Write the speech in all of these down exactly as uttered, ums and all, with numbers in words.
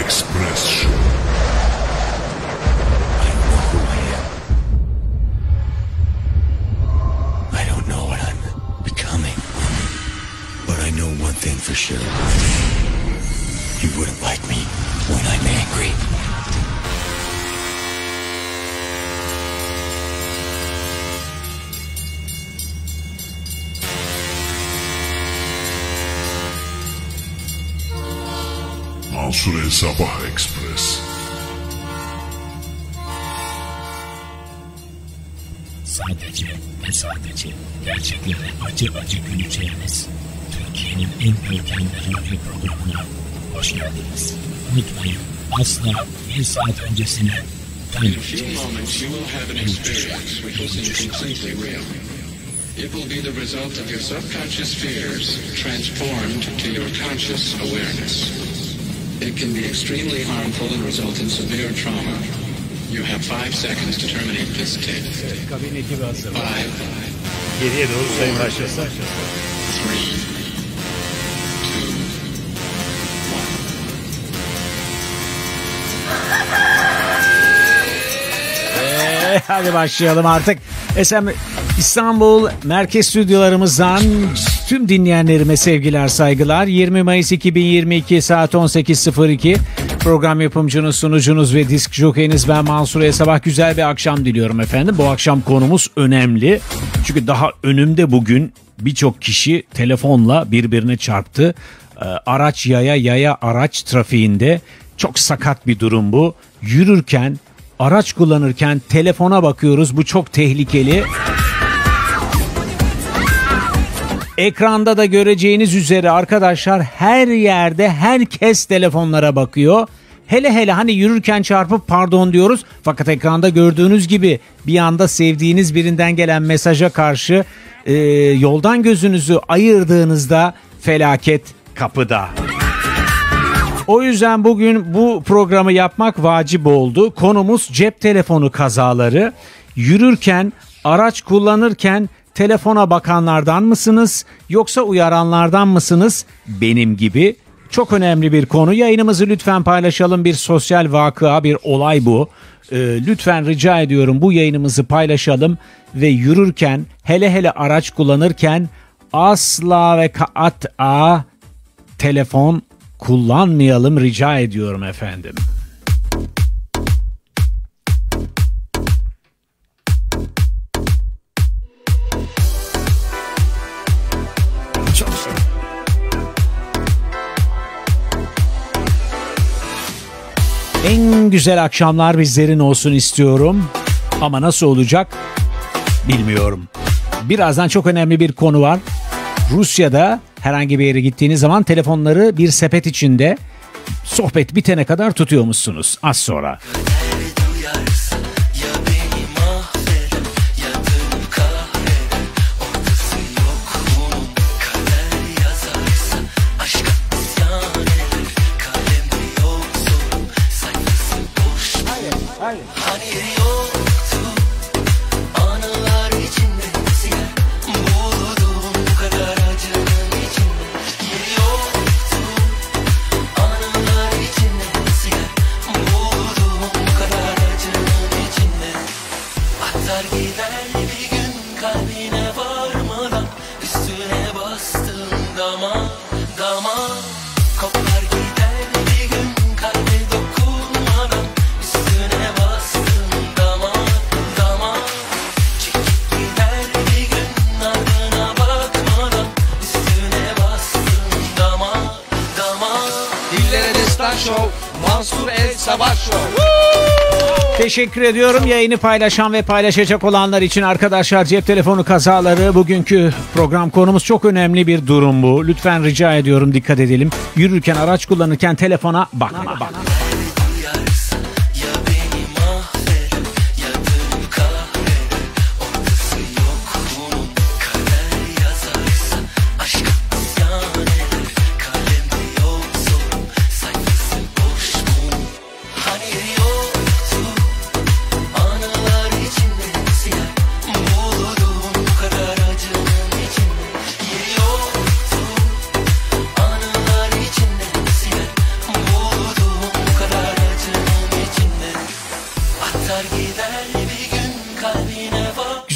Express Show. I don't know who I am. I don't know what I'm becoming. But I know one thing for sure. You wouldn't like me when I'm angry. Mansur Sabah Express. Sadece ve sadece gerçeklere acı acı güleceğiniz Türkiye'nin en görkemli radyo programına hoş geldiniz. Unutmayın, asla bir saat öncesine In a few moments you will have an experience which will seem completely real. It will be the result of your subconscious fears transformed to your conscious awareness. It can be extremely harmful and result in severe trauma. You have five seconds to terminate this tape. Five. Geriye doğru sayı başlasın. Three. Two. Ee, hadi başlayalım artık. S M İstanbul Merkez Stüdyolarımızdan tüm dinleyenlerime sevgiler, saygılar. yirmi Mayıs iki bin yirmi iki saat on sekiz sıfır iki. Program yapımcınız, sunucunuz ve disk jokeyiniz ben Mansur Sabah. Güzel bir akşam diliyorum efendim. Bu akşam konumuz önemli. Çünkü daha önümde bugün birçok kişi telefonla birbirine çarptı. Araç yaya yaya araç trafiğinde çok sakat bir durum bu. Yürürken, araç kullanırken telefona bakıyoruz. Bu çok tehlikeli. Ekranda da göreceğiniz üzere arkadaşlar her yerde herkes telefonlara bakıyor. Hele hele hani yürürken çarpıp pardon diyoruz. Fakat ekranda gördüğünüz gibi bir anda sevdiğiniz birinden gelen mesaja karşı e, yoldan gözünüzü ayırdığınızda felaket kapıda. O yüzden bugün bu programı yapmak vacip oldu. Konumuz cep telefonu kazaları. Yürürken, araç kullanırken telefona bakanlardan mısınız yoksa uyaranlardan mısınız? Benim gibi. Çok önemli bir konu. Yayınımızı lütfen paylaşalım. Bir sosyal vakıa, bir olay bu. Ee, lütfen rica ediyorum bu yayınımızı paylaşalım ve yürürken, hele hele araç kullanırken asla ve kaatta telefon kullanmayalım rica ediyorum efendim. En güzel akşamlar bizlerin olsun istiyorum. Ama nasıl olacak bilmiyorum. Birazdan çok önemli bir konu var. Rusya'da herhangi bir yere gittiğiniz zaman telefonları bir sepet içinde sohbet bitene kadar tutuyormuşsunuz. Az sonra. Teşekkür ediyorum yayını paylaşan ve paylaşacak olanlar için arkadaşlar. Cep telefonu kazaları bugünkü program konumuz, çok önemli bir durum bu. Lütfen rica ediyorum dikkat edelim. Yürürken, araç kullanırken telefona bakma. bakma.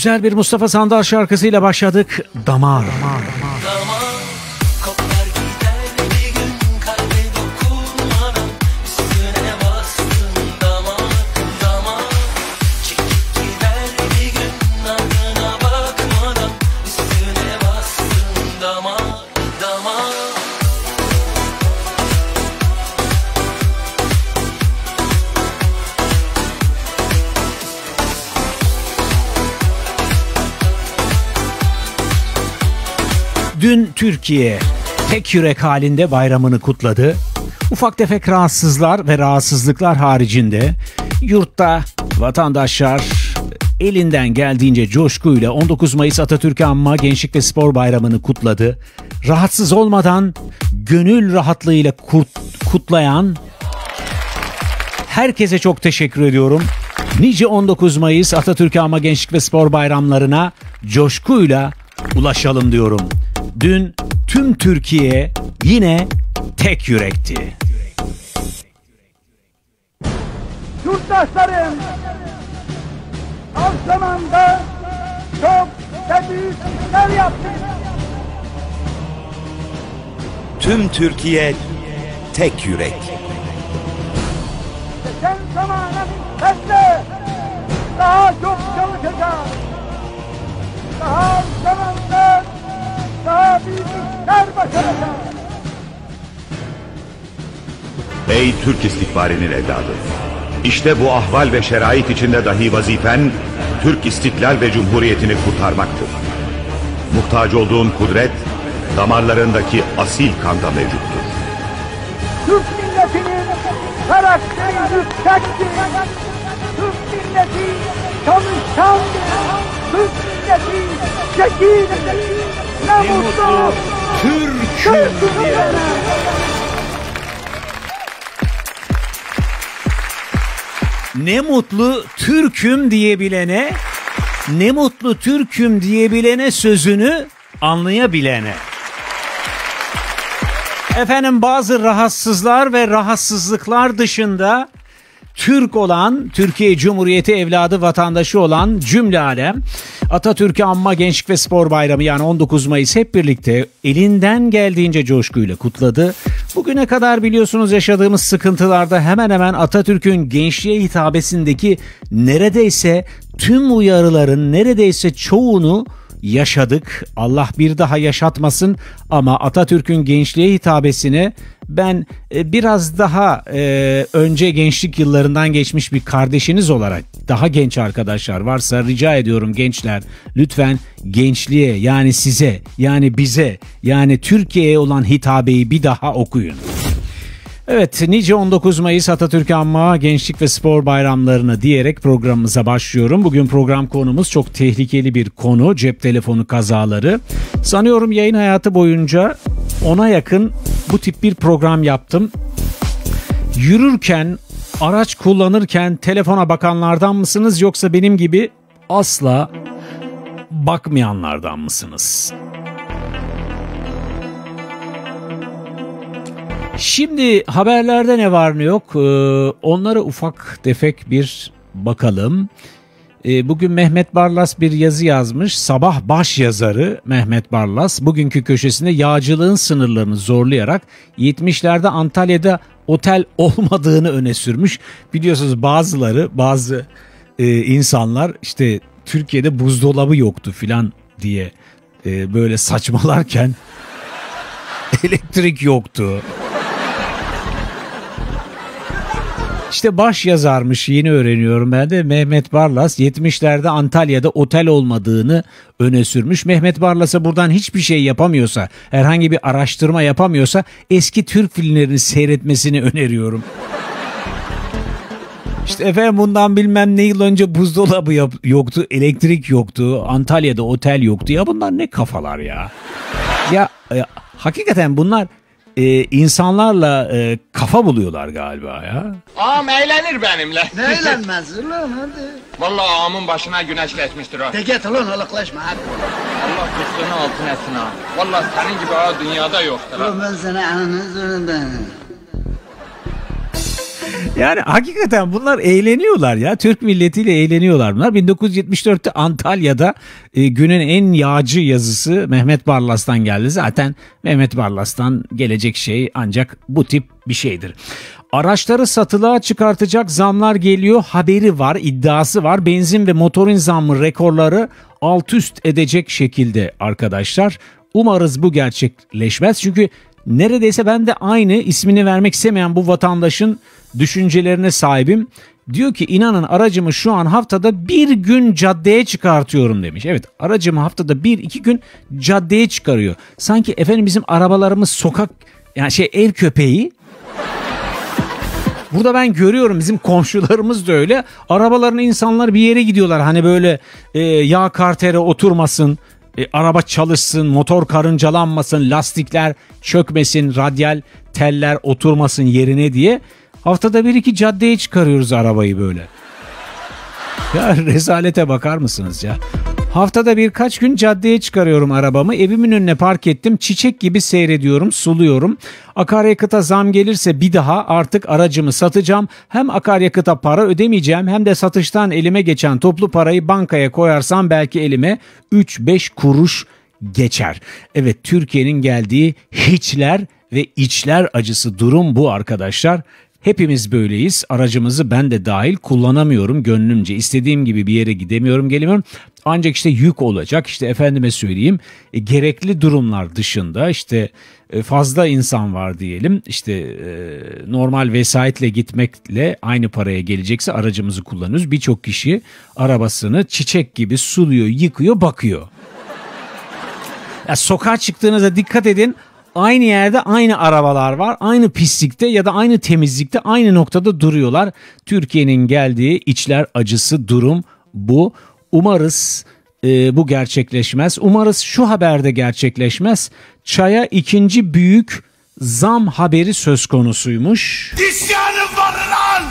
Güzel bir Mustafa Sandal şarkısıyla başladık. Damar. Damar. Damar, kopar gider bir gün kalbe dokunmadan üstüne bastın damar, damar. Çekip gider bir gün ardına bakmadan üstüne bastın damar, damar. Dün Türkiye tek yürek halinde bayramını kutladı. Ufak tefek rahatsızlar ve rahatsızlıklar haricinde yurtta vatandaşlar elinden geldiğince coşkuyla on dokuz Mayıs Atatürk'ü Anma Gençlik ve Spor Bayramı'nı kutladı. Rahatsız olmadan gönül rahatlığıyla kurt- kutlayan herkese çok teşekkür ediyorum. Nice on dokuz Mayıs Atatürk'ü Anma Gençlik ve Spor Bayramlarına coşkuyla ulaşalım diyorum. Dün tüm Türkiye yine tek yürekti. Yurttaşlarım, az zamanda çok ve büyük işler yaptık. Tüm Türkiye tek yürek. Geçen zamana nispetle daha çok çalışacağız. Daha az zamanda daha büyük işler başaracağız. Ey Türk istikbalinin evladı! İşte bu ahval ve şerait içinde dahi vazifen Türk istiklal ve cumhuriyetini kurtarmaktır. Muhtaç olduğun kudret damarlarındaki asil kanda mevcuttur. Türk milletinin karakteri yüksektir. Türk milleti çalışkandır. Türk milleti zekidir. Ne mutlu Türk'üm diye. Ne mutlu Türk'üm diyebilene, ne mutlu Türk'üm diyebilene sözünü anlayabilene. Efendim bazı rahatsızlar ve rahatsızlıklar dışında Türk olan, Türkiye Cumhuriyeti evladı vatandaşı olan cümle alem Atatürk'ü Anma Gençlik ve Spor Bayramı yani on dokuz Mayıs hep birlikte elinden geldiğince coşkuyla kutladı. Bugüne kadar biliyorsunuz yaşadığımız sıkıntılarda hemen hemen Atatürk'ün gençliğe hitabesindeki neredeyse tüm uyarıların neredeyse çoğunu yaşadık. Allah bir daha yaşatmasın ama Atatürk'ün gençliğe hitabesine ben e, biraz daha e, önce gençlik yıllarından geçmiş bir kardeşiniz olarak daha genç arkadaşlar varsa rica ediyorum gençler lütfen gençliğe yani size yani bize yani Türkiye'ye olan hitabeyi bir daha okuyun. Evet, nice on dokuz Mayıs Atatürk'ü Anma Gençlik ve Spor Bayramlarını diyerek programımıza başlıyorum. Bugün program konumuz çok tehlikeli bir konu, cep telefonu kazaları. Sanıyorum yayın hayatı boyunca ona yakın bu tip bir program yaptım. Yürürken, araç kullanırken telefona bakanlardan mısınız yoksa benim gibi asla bakmayanlardan mısınız? Şimdi haberlerde ne var ne yok, ee, onlara ufak tefek bir bakalım. Ee, bugün Mehmet Barlas bir yazı yazmış. Sabah baş yazarı Mehmet Barlas bugünkü köşesinde yağcılığın sınırlarını zorlayarak yetmişlerde Antalya'da otel olmadığını öne sürmüş. Biliyorsunuz bazıları bazı e, insanlar işte Türkiye'de buzdolabı yoktu filan diye e, böyle saçmalarken elektrik yoktu. İşte baş yazarmış, yeni öğreniyorum ben de. Mehmet Barlas yetmişlerde Antalya'da otel olmadığını öne sürmüş. Mehmet Barlas'a buradan hiçbir şey yapamıyorsa, herhangi bir araştırma yapamıyorsa eski Türk filmlerini seyretmesini öneriyorum. İşte efendim bundan bilmem ne yıl önce buzdolabı yap- yoktu, elektrik yoktu, Antalya'da otel yoktu. Ya bunlar ne kafalar ya? Ya, ya hakikaten bunlar e, insanlarla e, kafa buluyorlar galiba ya. Ağam eğlenir benimle. Ne eğlenmez lan hadi. Vallahi ağamın başına güneş geçmiştir ha. De git ulan halıklaşma hadi. Allah kutluğunu altın etsin ha. Vallahi senin gibi ağa dünyada yoktur ha. Ulan ben sana ananı zorundayım. Yani hakikaten bunlar eğleniyorlar ya. Türk milletiyle eğleniyorlar bunlar. bin dokuz yüz yetmiş dörtte Antalya'da e, günün en yağcı yazısı Mehmet Barlas'tan geldi. Zaten Mehmet Barlas'tan gelecek şey ancak bu tip bir şeydir. Araçları satılığa çıkartacak zamlar geliyor haberi var, iddiası var. Benzin ve motorin zammı rekorları alt üst edecek şekilde arkadaşlar. Umarız bu gerçekleşmez. Çünkü neredeyse ben de aynı ismini vermek istemeyen bu vatandaşın düşüncelerine sahibim. Diyor ki inanın aracımı şu an haftada bir gün caddeye çıkartıyorum demiş. Evet, aracımı haftada bir iki gün caddeye çıkarıyor. Sanki efendim bizim arabalarımız sokak yani şey ev köpeği. Burada ben görüyorum bizim komşularımız da öyle. Arabalarını insanlar bir yere gidiyorlar. Hani böyle e, yağ kartere oturmasın, e, araba çalışsın, motor karıncalanmasın, lastikler çökmesin, radyal teller oturmasın yerine diye. Haftada bir iki caddeye çıkarıyoruz arabayı böyle. Ya rezalete bakar mısınız ya? Haftada birkaç gün caddeye çıkarıyorum arabamı. Evimin önüne park ettim. Çiçek gibi seyrediyorum, suluyorum. Akaryakıta zam gelirse bir daha artık aracımı satacağım. Hem akaryakıta para ödemeyeceğim hem de satıştan elime geçen toplu parayı bankaya koyarsam belki elime üç beş kuruş geçer. Evet, Türkiye'nin geldiği hiçler ve içler acısı durum bu arkadaşlar. Hepimiz böyleyiz. Aracımızı ben de dahil kullanamıyorum gönlümce. İstediğim gibi bir yere gidemiyorum, gelemiyorum. Ancak işte yük olacak. İşte efendime söyleyeyim e, gerekli durumlar dışında işte e, fazla insan var diyelim. İşte e, normal vesayetle gitmekle aynı paraya gelecekse aracımızı kullanıyoruz. Birçok kişi arabasını çiçek gibi suluyor, yıkıyor, bakıyor. Ya sokağa çıktığınızda dikkat edin. Aynı yerde aynı arabalar var. Aynı pislikte ya da aynı temizlikte aynı noktada duruyorlar. Türkiye'nin geldiği içler acısı durum bu. Umarız e, bu gerçekleşmez. Umarız şu haberde gerçekleşmez. Çaya ikinci büyük zam haberi söz konusuymuş. İsyanım var lan!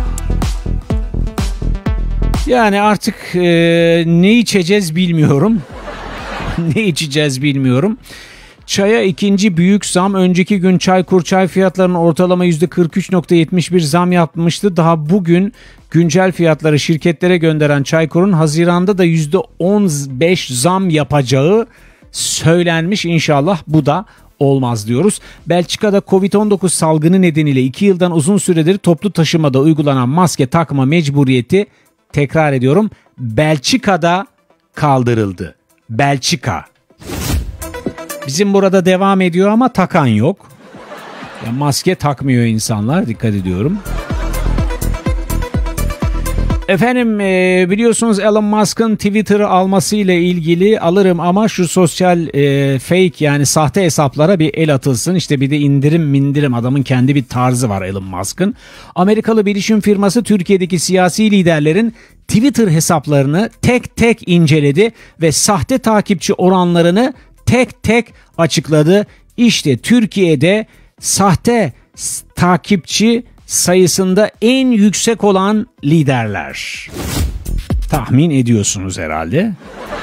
Yani artık e, ne içeceğiz bilmiyorum. ne içeceğiz bilmiyorum. Çaya ikinci büyük zam. Önceki gün Çaykur çay fiyatlarının ortalama yüzde kırk üç virgül yetmiş bir zam yapmıştı. Daha bugün güncel fiyatları şirketlere gönderen Çaykur'un Haziran'da da yüzde on beş zam yapacağı söylenmiş. İnşallah bu da olmaz diyoruz. Belçika'da kovid on dokuz salgını nedeniyle iki yıldan uzun süredir toplu taşımada uygulanan maske takma mecburiyeti, tekrar ediyorum, Belçika'da kaldırıldı. Belçika. Bizim burada devam ediyor ama takan yok. Ya maske takmıyor insanlar, dikkat ediyorum. Efendim e, biliyorsunuz Elon Musk'ın Twitter'ı almasıyla ilgili alırım ama şu sosyal e, fake yani sahte hesaplara bir el atılsın. İşte bir de indirim mindirim, adamın kendi bir tarzı var Elon Musk'ın. Amerikalı bilişim firması Türkiye'deki siyasi liderlerin Twitter hesaplarını tek tek inceledi ve sahte takipçi oranlarını tek tek açıkladı. İşte Türkiye'de sahte takipçi sayısında en yüksek olan liderler. Tahmin ediyorsunuz herhalde.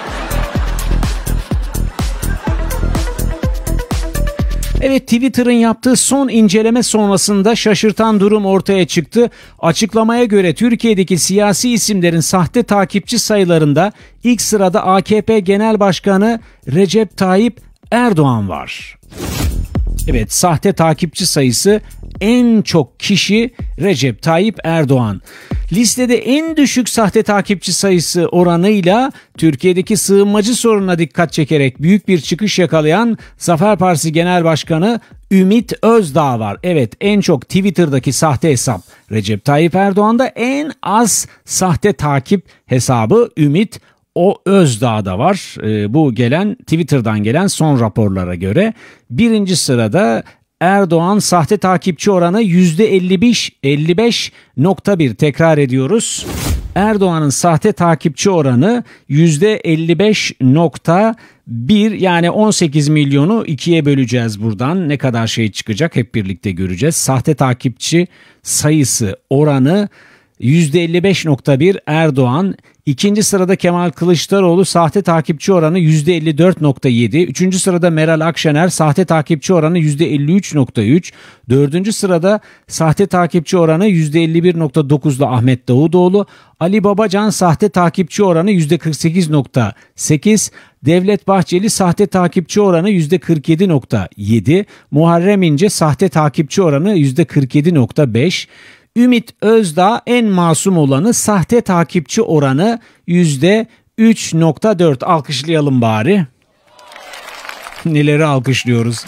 Evet, Twitter'ın yaptığı son inceleme sonrasında şaşırtan durum ortaya çıktı. Açıklamaya göre Türkiye'deki siyasi isimlerin sahte takipçi sayılarında ilk sırada A K P Genel Başkanı Recep Tayyip Erdoğan var. Evet, sahte takipçi sayısı en çok kişi Recep Tayyip Erdoğan. Listede en düşük sahte takipçi sayısı oranıyla Türkiye'deki sığınmacı sorununa dikkat çekerek büyük bir çıkış yakalayan Zafer Partisi Genel Başkanı Ümit Özdağ var. Evet, en çok Twitter'daki sahte hesap Recep Tayyip Erdoğan'da, en az sahte takip hesabı Ümit O Özdağ'da var. E, bu gelen Twitter'dan gelen son raporlara göre birinci sırada Erdoğan, sahte takipçi oranı yüzde elli beş elli beş nokta bir, tekrar ediyoruz. Erdoğan'ın sahte takipçi oranı yüzde elli beş nokta bir, yani on sekiz milyonu ikiye böleceğiz buradan. Ne kadar şey çıkacak hep birlikte göreceğiz. Sahte takipçi sayısı oranı yüzde elli beş nokta bir Erdoğan. İkinci sırada Kemal Kılıçdaroğlu sahte takipçi oranı yüzde elli dört nokta yedi. Üçüncü sırada Meral Akşener sahte takipçi oranı yüzde elli üç nokta üç. Dördüncü sırada sahte takipçi oranı yüzde elli bir nokta dokuzda Ahmet Davutoğlu. Ali Babacan sahte takipçi oranı yüzde kırk sekiz nokta sekiz. Devlet Bahçeli sahte takipçi oranı yüzde kırk yedi nokta yedi. Muharrem İnce sahte takipçi oranı yüzde kırk yedi nokta beş. Ümit Özdağ en masum olanı sahte takipçi oranı yüzde üç nokta dört. Alkışlayalım bari. Neleri alkışlıyoruz?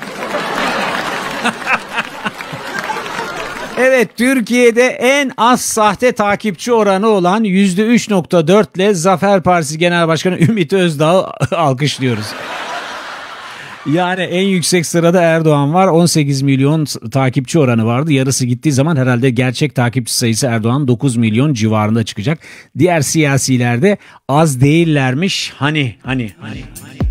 Evet, Türkiye'de en az sahte takipçi oranı olan yüzde üç nokta dört ile Zafer Partisi Genel Başkanı Ümit Özdağ'ı alkışlıyoruz. Yani en yüksek sırada Erdoğan var. on sekiz milyon takipçi oranı vardı. Yarısı gittiği zaman herhalde gerçek takipçi sayısı Erdoğan dokuz milyon civarında çıkacak. Diğer siyasiler de az değillermiş. Hani hani hani.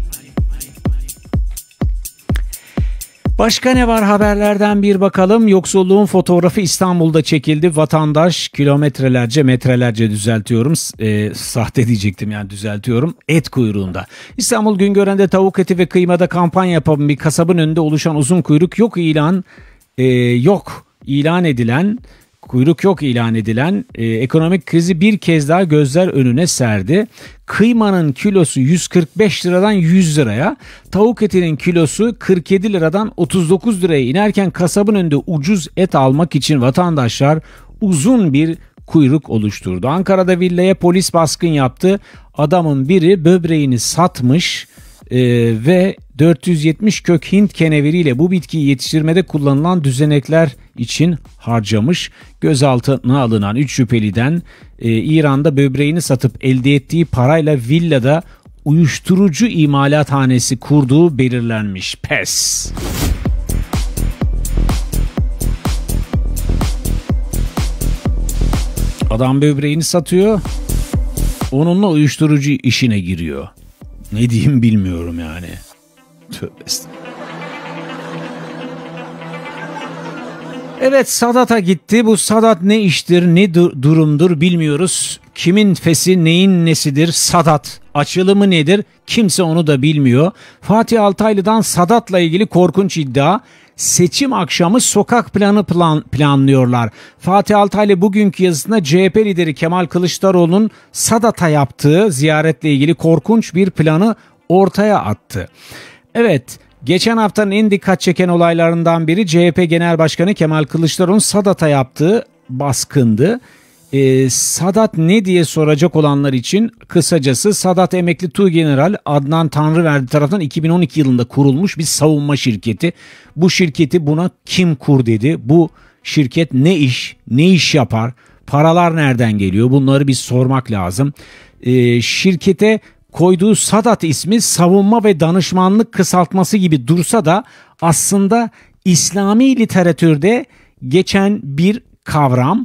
Başka ne var haberlerden bir bakalım. Yoksulluğun fotoğrafı İstanbul'da çekildi. Vatandaş kilometrelerce metrelerce düzeltiyorum. E, sahte diyecektim yani düzeltiyorum. Et kuyruğunda. İstanbul Güngören'de tavuk eti ve kıymada kampanya yapan bir kasabın önünde oluşan uzun kuyruk yok ilan e, yok ilan edilen kuyruk yok ilan edilen e, ekonomik krizi bir kez daha gözler önüne serdi. Kıymanın kilosu yüz kırk beş liradan yüz liraya, tavuk etinin kilosu kırk yedi liradan otuz dokuz liraya inerken kasabın önünde ucuz et almak için vatandaşlar uzun bir kuyruk oluşturdu. Ankara'da villaya polis baskın yaptı. Adamın biri böbreğini satmış e, ve dört yüz yetmiş kök Hint keneviriyle bu bitkiyi yetiştirmede kullanılan düzenekler için harcamış. Gözaltına alınan üç şüpheliden e, İran'da böbreğini satıp elde ettiği parayla villada uyuşturucu imalathanesi kurduğu belirlenmiş. Pes. Adam böbreğini satıyor, onunla uyuşturucu işine giriyor. Ne diyeyim bilmiyorum yani. Tövbe estağfurullah. Evet, Sadat'a gitti. Bu Sadat ne iştir, ne dur- durumdur bilmiyoruz. Kimin fesi, neyin nesidir? Sadat açılımı nedir? Kimse onu da bilmiyor. Fatih Altaylı'dan Sadat'la ilgili korkunç iddia. Seçim akşamı sokak planı plan, planlıyorlar. Fatih Altaylı bugünkü yazısında C H P lideri Kemal Kılıçdaroğlu'nun Sadat'a yaptığı ziyaretle ilgili korkunç bir planı ortaya attı. Evet, geçen haftanın en dikkat çeken olaylarından biri C H P Genel Başkanı Kemal Kılıçdaroğlu'nun Sadat'a yaptığı baskındı. Ee, Sadat ne diye soracak olanlar için kısacası Sadat emekli Tuğgeneral Adnan Tanrıverdi tarafından iki bin on iki yılında kurulmuş bir savunma şirketi. Bu şirketi buna kim kur dedi? Bu şirket ne iş, ne iş yapar? Paralar nereden geliyor? Bunları bir sormak lazım. Ee, şirkete koyduğu Sadat ismi savunma ve danışmanlık kısaltması gibi dursa da aslında İslami literatürde geçen bir kavram.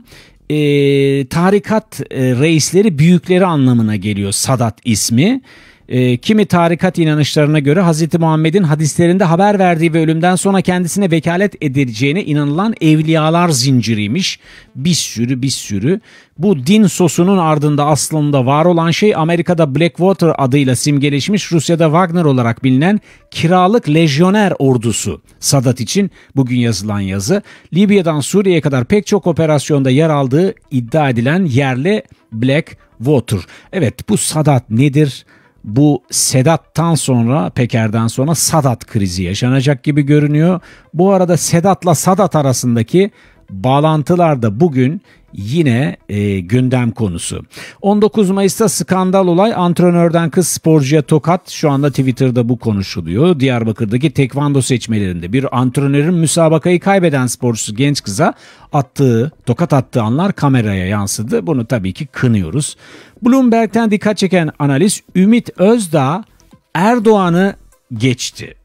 E, tarikat e, reisleri, büyükleri anlamına geliyor Sadat ismi. E, kimi tarikat inanışlarına göre Hz. Muhammed'in hadislerinde haber verdiği ve ölümden sonra kendisine vekalet edileceğine inanılan evliyalar zinciriymiş. Bir sürü bir sürü. Bu din sosunun ardında aslında var olan şey Amerika'da Blackwater adıyla simgeleşmiş, Rusya'da Wagner olarak bilinen kiralık lejyoner ordusu. Sadat için bugün yazılan yazı. Libya'dan Suriye'ye kadar pek çok operasyonda yer aldığı iddia edilen yerli Blackwater. Evet, bu Sadat nedir? Bu Sedat'tan sonra, Peker'den sonra Sadat krizi yaşanacak gibi görünüyor. Bu arada Sedat'la Sadat arasındaki bağlantılar da bugün yine e, gündem konusu. on dokuz Mayıs'ta skandal olay, antrenörden kız sporcuya tokat. Şu anda Twitter'da bu konuşuluyor. Diyarbakır'daki tekvando seçmelerinde bir antrenörün müsabakayı kaybeden sporcusu genç kıza attığı, tokat attığı anlar kameraya yansıdı. Bunu tabii ki kınıyoruz. Bloomberg'ten dikkat çeken analiz, Ümit Özdağ Erdoğan'ı geçti.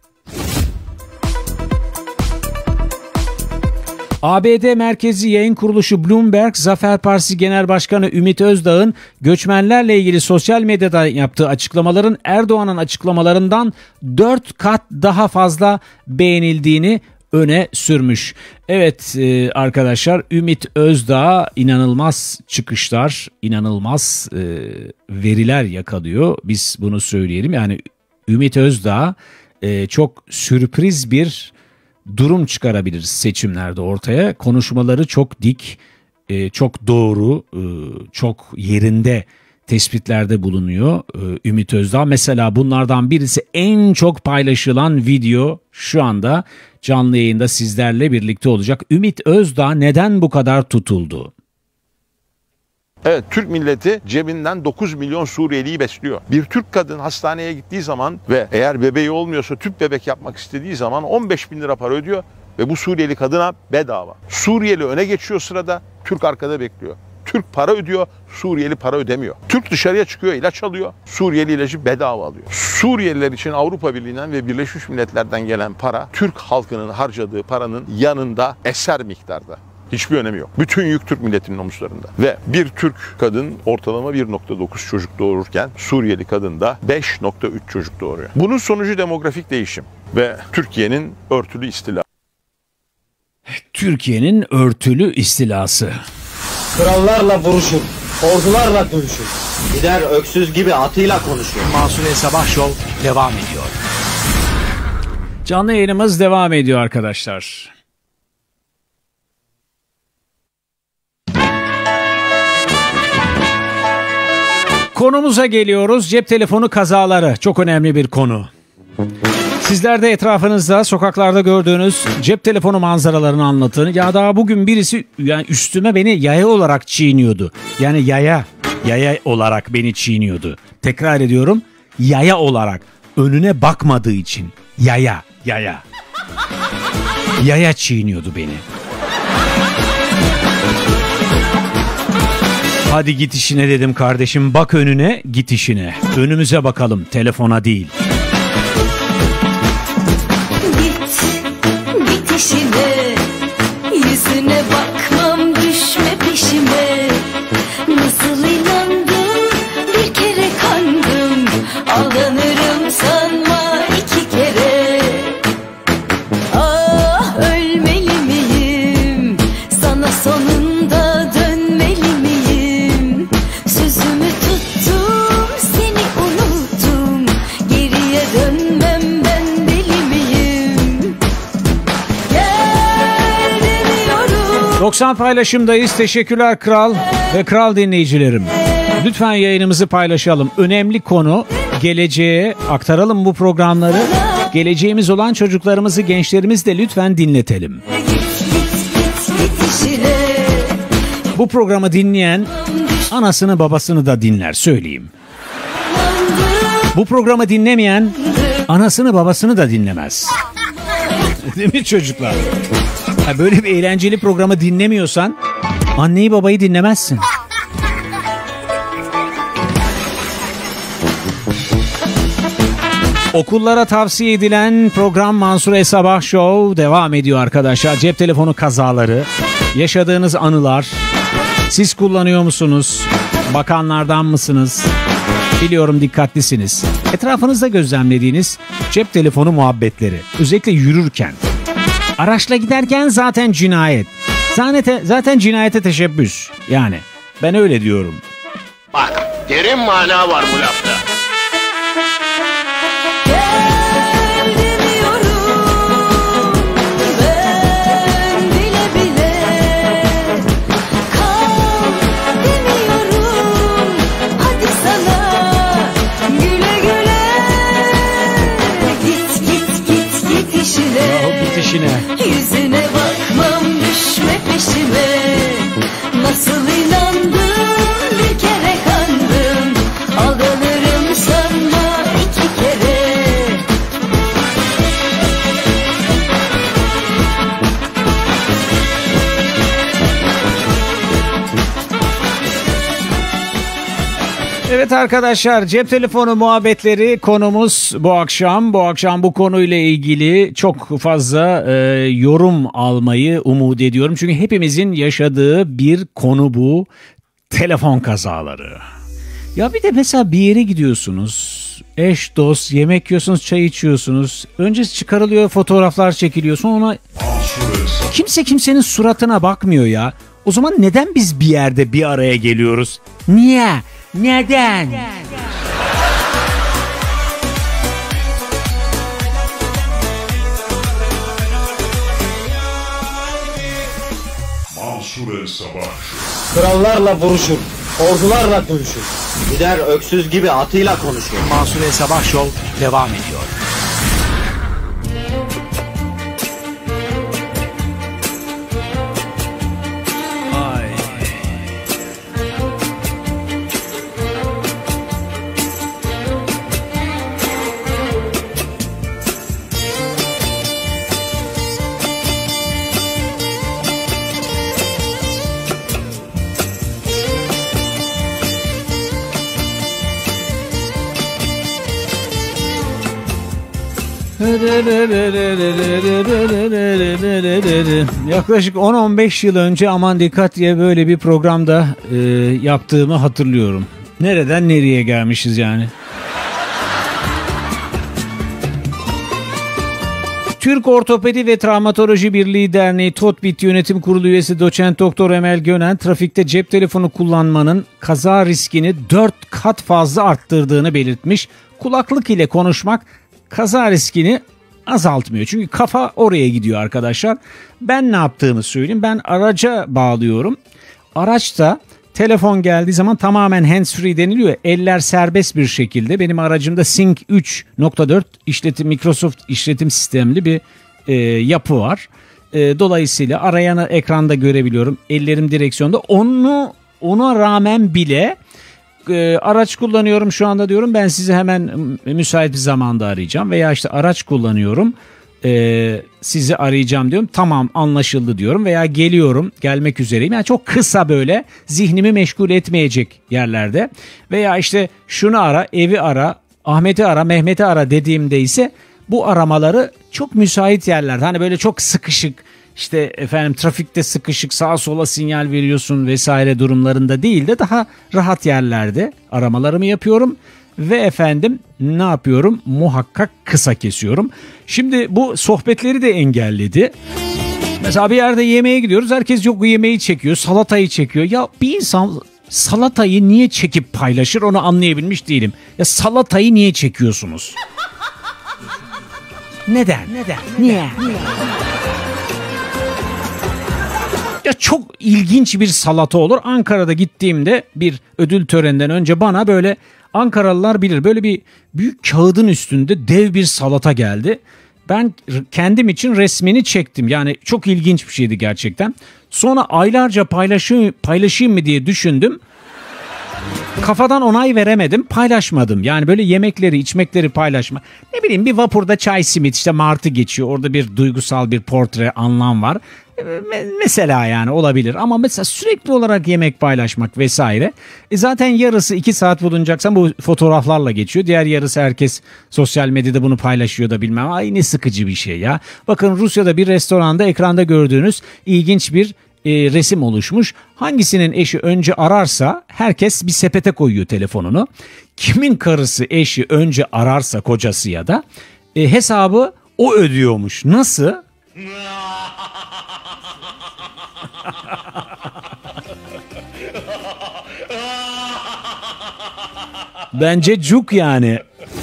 A B D merkezi yayın kuruluşu Bloomberg, Zafer Partisi Genel Başkanı Ümit Özdağ'ın göçmenlerle ilgili sosyal medyada yaptığı açıklamaların Erdoğan'ın açıklamalarından dört kat daha fazla beğenildiğini öne sürmüş. Evet e, arkadaşlar, Ümit Özdağ inanılmaz çıkışlar, inanılmaz e, veriler yakalıyor. Biz bunu söyleyelim. Yani Ümit Özdağ e, çok sürpriz bir durum çıkarabilir seçimlerde ortaya. Konuşmaları çok dik, e, çok doğru, e, çok yerinde tespitlerde bulunuyor e, Ümit Özdağ. Mesela bunlardan birisi, en çok paylaşılan video şu anda canlı yayında sizlerle birlikte olacak. Ümit Özdağ neden bu kadar tutuldu? Evet, Türk milleti cebinden dokuz milyon Suriyeliyi besliyor. Bir Türk kadın hastaneye gittiği zaman ve eğer bebeği olmuyorsa tüp bebek yapmak istediği zaman on beş bin lira para ödüyor ve bu Suriyeli kadına bedava. Suriyeli öne geçiyor sırada, Türk arkada bekliyor. Türk para ödüyor, Suriyeli para ödemiyor. Türk dışarıya çıkıyor, ilaç alıyor, Suriyeli ilacı bedava alıyor. Suriyeliler için Avrupa Birliği'nden ve Birleşmiş Milletler'den gelen para, Türk halkının harcadığı paranın yanında eser miktarda. Hiçbir önemi yok. Bütün yük Türk milletinin omuzlarında. Ve bir Türk kadın ortalama bir nokta dokuz çocuk doğururken Suriyeli kadın da beş nokta üç çocuk doğuruyor. Bunun sonucu demografik değişim ve Türkiye'nin örtülü istilası. Türkiye'nin örtülü istilası. Krallarla vuruşur, ordularla dövüşür. Gider öksüz gibi atıyla konuşur. Mansure Sabah Show devam ediyor. Canlı yayınımız devam ediyor arkadaşlar. Konumuza geliyoruz. Cep telefonu kazaları. Çok önemli bir konu. Sizler de etrafınızda, sokaklarda gördüğünüz cep telefonu manzaralarını anlatın. Ya daha bugün birisi yani üstüme beni yaya olarak çiğniyordu. Yani yaya, yaya olarak beni çiğniyordu. Tekrar ediyorum, yaya olarak, önüne bakmadığı için. Yaya, yaya. Yaya çiğniyordu beni. Hadi git işine dedim kardeşim, bak önüne, git işine. Önümüze bakalım, telefona değil. İşine, yüzüne bakmam, düşme peşime. Nasıl inandım, bir kere kandım. Aldanırım sanma iki kere. Ah, ölmeli miyim, sana sonunda dönmeli miyim? Sözümü tuttum, seni unuttum. Geriye dönmem, ben deli miyim? doksan paylaşımdayız. Teşekkürler kral ve kral dinleyicilerim. Lütfen yayınımızı paylaşalım. Önemli konu, geleceğe aktaralım bu programları. Geleceğimiz olan çocuklarımızı, gençlerimizi de lütfen dinletelim. Bu programı dinleyen anasını babasını da dinler, söyleyeyim. Bu programı dinlemeyen anasını babasını da dinlemez. Değil mi çocuklar? Ha, böyle bir eğlenceli programı dinlemiyorsan anneyi babayı dinlemezsin. Okullara tavsiye edilen program Mansure Sabah Show devam ediyor arkadaşlar. Cep telefonu kazaları, yaşadığınız anılar, siz kullanıyor musunuz? Bakanlardan mısınız? Biliyorum dikkatlisiniz. Etrafınızda gözlemlediğiniz cep telefonu muhabbetleri, özellikle yürürken. Araçla giderken zaten cinayet. Zaten, zaten cinayete teşebbüs. Yani ben öyle diyorum. Bak, derin mana var bu lafta. İşine. Yüzüne bakmam, düşme peşime. Nasıl inandım, bir kere kandım. Aldanırım sanma iki kere. Evet arkadaşlar, cep telefonu muhabbetleri konumuz bu akşam. Bu akşam bu konuyla ilgili çok fazla e, yorum almayı umut ediyorum. Çünkü hepimizin yaşadığı bir konu bu. Telefon kazaları. Ya bir de mesela bir yere gidiyorsunuz. oturuyorsunuz. Eş, dost, yemek yiyorsunuz, çay içiyorsunuz. Önce çıkarılıyor, fotoğraflar çekiliyor. Sonra kimse kimsenin suratına bakmıyor ya. O zaman neden biz bir yerde bir araya geliyoruz? Niye? Neden? Mansur El Sabah Show. Krallarla vuruşur, ordularla dövüşür. Gider öksüz gibi atıyla konuşur. Mansur El Sabah Show devam ediyor. Yaklaşık on on beş yıl önce Aman Dikkat diye böyle bir programda e, yaptığımı hatırlıyorum. Nereden nereye gelmişiz yani? Türk Ortopedi ve Travmatoloji Birliği Derneği TOTBİT Yönetim Kurulu üyesi doçent doktor Emel Gönen, trafikte cep telefonu kullanmanın kaza riskini dört kat fazla arttırdığını belirtmiş. Kulaklık ile konuşmak kaza riskini azaltmıyor. Çünkü kafa oraya gidiyor arkadaşlar. Ben ne yaptığımı söyleyeyim. Ben araca bağlıyorum. Araçta telefon geldiği zaman tamamen hands-free deniliyor. Eller serbest bir şekilde. Benim aracımda Sync üç nokta dört işletim Microsoft işletim sistemli bir e, yapı var. E, dolayısıyla arayanı ekranda görebiliyorum. Ellerim direksiyonda. Onu ona rağmen bile e, araç kullanıyorum şu anda diyorum. Ben sizi hemen müsait bir zamanda arayacağım. Veya işte araç kullanıyorum. Ee, sizi arayacağım diyorum. Tamam, anlaşıldı diyorum veya geliyorum, gelmek üzereyim. Yani çok kısa, böyle zihnimi meşgul etmeyecek yerlerde. Veya işte şunu ara, evi ara, Ahmet'i ara, Mehmet'i ara dediğimde ise bu aramaları çok müsait yerlerde. Hani böyle çok sıkışık, işte efendim trafikte sıkışık, sağa sola sinyal veriyorsun vesaire durumlarında değil de daha rahat yerlerde aramalarımı yapıyorum. Ve efendim ne yapıyorum? Muhakkak kısa kesiyorum. Şimdi bu sohbetleri de engelledi. Mesela bir yerde yemeğe gidiyoruz. Herkes yok, bu yemeği çekiyor. Salatayı çekiyor. Ya bir insan salatayı niye çekip paylaşır, onu anlayabilmiş değilim. Ya salatayı niye çekiyorsunuz? Neden? Neden? Niye? Ya çok ilginç bir salata olur. Ankara'da gittiğimde bir ödül töreninden önce bana böyle, Ankaralılar bilir, böyle bir büyük kağıdın üstünde dev bir salata geldi. Ben kendim için resmini çektim. Yani çok ilginç bir şeydi gerçekten. Sonra aylarca paylaşayım, paylaşayım mı diye düşündüm. Kafadan onay veremedim, paylaşmadım. Yani böyle yemekleri, içmekleri paylaşma. Ne bileyim, bir vapurda çay simit, işte martı geçiyor. Orada bir duygusal bir portre, anlam var. Mesela yani olabilir ama mesela sürekli olarak yemek paylaşmak vesaire. E zaten yarısı iki saat bulunacaksan bu fotoğraflarla geçiyor. Diğer yarısı herkes sosyal medyada bunu paylaşıyor da bilmem. Ay ne sıkıcı bir şey ya. Bakın Rusya'da bir restoranda ekranda gördüğünüz ilginç bir e, resim oluşmuş. Hangisinin eşi önce ararsa herkes bir sepete koyuyor telefonunu. Kimin karısı, eşi önce ararsa, kocası ya da e, hesabı o ödüyormuş. Nasıl? Bence cuk yani.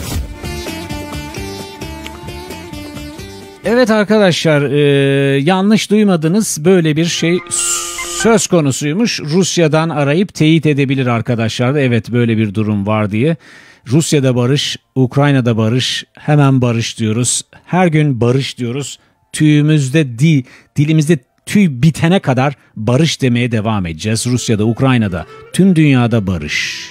Evet arkadaşlar, e, yanlış duymadınız, böyle bir şey söz konusuymuş. Rusya'dan arayıp teyit edebilir arkadaşlar da, evet böyle bir durum var diye. Rusya'da barış, Ukrayna'da barış, hemen barış diyoruz. Her gün barış diyoruz. Tüyümüzde, dil, dilimizde tüy bitene kadar barış demeye devam edeceğiz. Rusya'da, Ukrayna'da, tüm dünyada barış.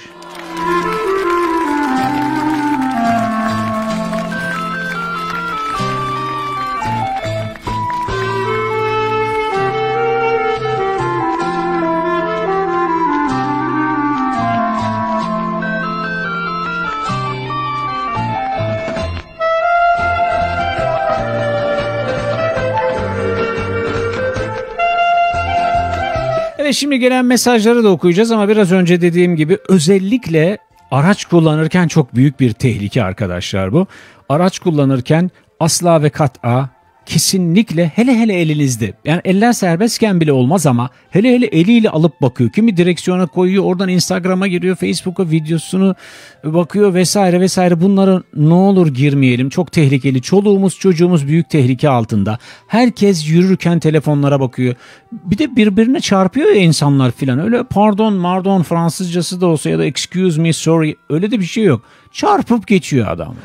Evet, şimdi gelen mesajları da okuyacağız ama biraz önce dediğim gibi özellikle araç kullanırken çok büyük bir tehlike arkadaşlar bu. Araç kullanırken asla ve kat'a kesinlikle hele hele elinizde, yani eller serbestken bile olmaz ama hele hele eliyle alıp bakıyor. Kimi direksiyona koyuyor, oradan Instagram'a giriyor, Facebook'a videosunu bakıyor vesaire vesaire. Bunlara ne olur girmeyelim, çok tehlikeli. Çoluğumuz çocuğumuz büyük tehlike altında. Herkes yürürken telefonlara bakıyor. Bir de birbirine çarpıyor ya insanlar filan. Öyle pardon mardon Fransızcası da olsa ya da excuse me sorry, öyle de bir şey yok. Çarpıp geçiyor adam.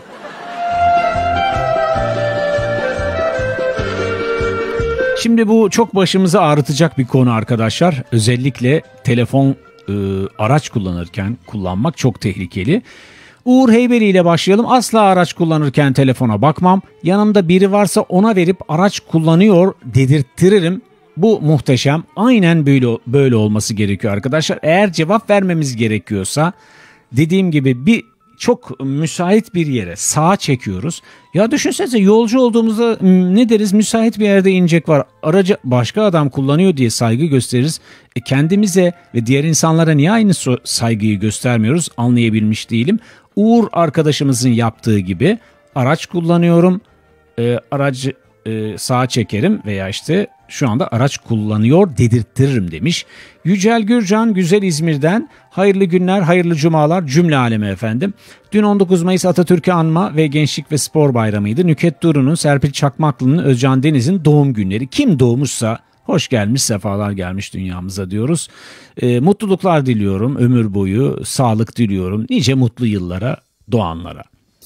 Şimdi bu çok başımızı ağrıtacak bir konu arkadaşlar. Özellikle telefon e, araç kullanırken kullanmak çok tehlikeli. Uğur Heybeli ile başlayalım. Asla araç kullanırken telefona bakmam. Yanımda biri varsa ona verip araç kullanıyor dedirttiririm. Bu muhteşem. Aynen böyle böyle olması gerekiyor arkadaşlar. Eğer cevap vermemiz gerekiyorsa dediğim gibi bir çok müsait bir yere sağa çekiyoruz. Ya düşünsenize, yolcu olduğumuzda ne deriz? Müsait bir yerde inecek var. Aracı başka adam kullanıyor diye saygı gösteririz. E kendimize ve diğer insanlara niye aynı saygıyı göstermiyoruz? Anlayabilmiş değilim. Uğur arkadaşımızın yaptığı gibi araç kullanıyorum. E, aracı e, sağa çekerim veya işte şu anda araç kullanıyor dedirttiririm demiş. Yücel Gürcan Güzel İzmir'den hayırlı günler, hayırlı cumalar cümle aleme efendim. Dün on dokuz Mayıs Atatürk'ü anma ve Gençlik ve Spor Bayramı'ydı. Nükhet Duru'nun, Serpil Çakmaklı'nın, Özcan Deniz'in doğum günleri. Kim doğmuşsa hoş gelmiş, sefalar gelmiş dünyamıza diyoruz. E, mutluluklar diliyorum, ömür boyu sağlık diliyorum nice mutlu yıllara doğanlara.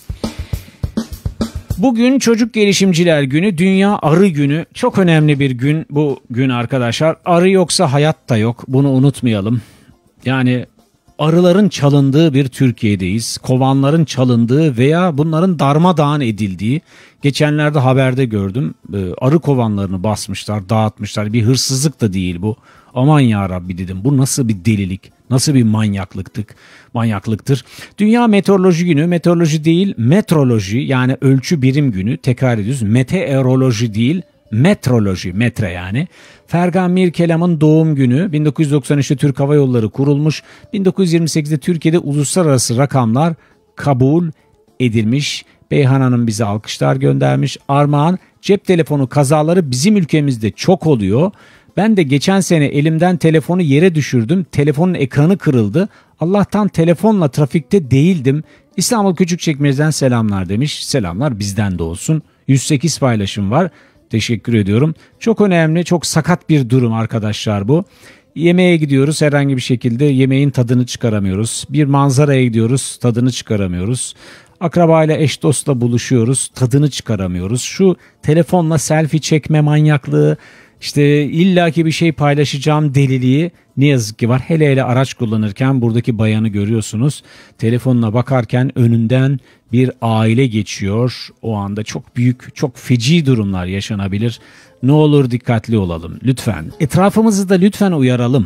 Bugün Çocuk Gelişimciler Günü, Dünya Arı Günü. Çok önemli bir gün bu gün arkadaşlar. Arı yoksa hayat da yok. Bunu unutmayalım. Yani arıların çalındığı bir Türkiye'deyiz. Kovanların çalındığı veya bunların darmadağın edildiği. Geçenlerde haberde gördüm. Arı kovanlarını basmışlar, dağıtmışlar. Bir hırsızlık da değil bu. Aman ya Rabbi dedim. Bu nasıl bir delilik? Nasıl bir manyaklıktık? Manyaklıktır. Dünya Meteoroloji Günü, meteoroloji değil, metroloji yani ölçü birim günü. Tekrar ediyoruz. Meteoroloji değil, metroloji, metre yani. Fergan Mirkelam'ın doğum günü. bin dokuz yüz doksan üçte Türk Hava Yolları kurulmuş. bin dokuz yüz yirmi sekizde Türkiye'de uluslararası rakamlar kabul edilmiş. Beyhan Hanım bize alkışlar göndermiş. Armağan, cep telefonu kazaları bizim ülkemizde çok oluyor. Ben de geçen sene elimden telefonu yere düşürdüm. Telefonun ekranı kırıldı. Allah'tan telefonla trafikte değildim. İstanbul Küçükçekmece'den selamlar demiş. Selamlar bizden de olsun. yüz sekiz paylaşım var. Teşekkür ediyorum. Çok önemli, çok sakat bir durum arkadaşlar bu. Yemeğe gidiyoruz, herhangi bir şekilde yemeğin tadını çıkaramıyoruz. Bir manzaraya gidiyoruz, tadını çıkaramıyoruz. Akrabayla, eş dostla buluşuyoruz, tadını çıkaramıyoruz. Şu telefonla selfie çekme manyaklığı, İşte illaki bir şey paylaşacağım deliliği ne yazık ki var. Hele hele araç kullanırken buradaki bayanı görüyorsunuz. Telefonuna bakarken önünden bir aile geçiyor. O anda çok büyük, çok feci durumlar yaşanabilir. Ne olur dikkatli olalım lütfen. Etrafımızı da lütfen uyaralım.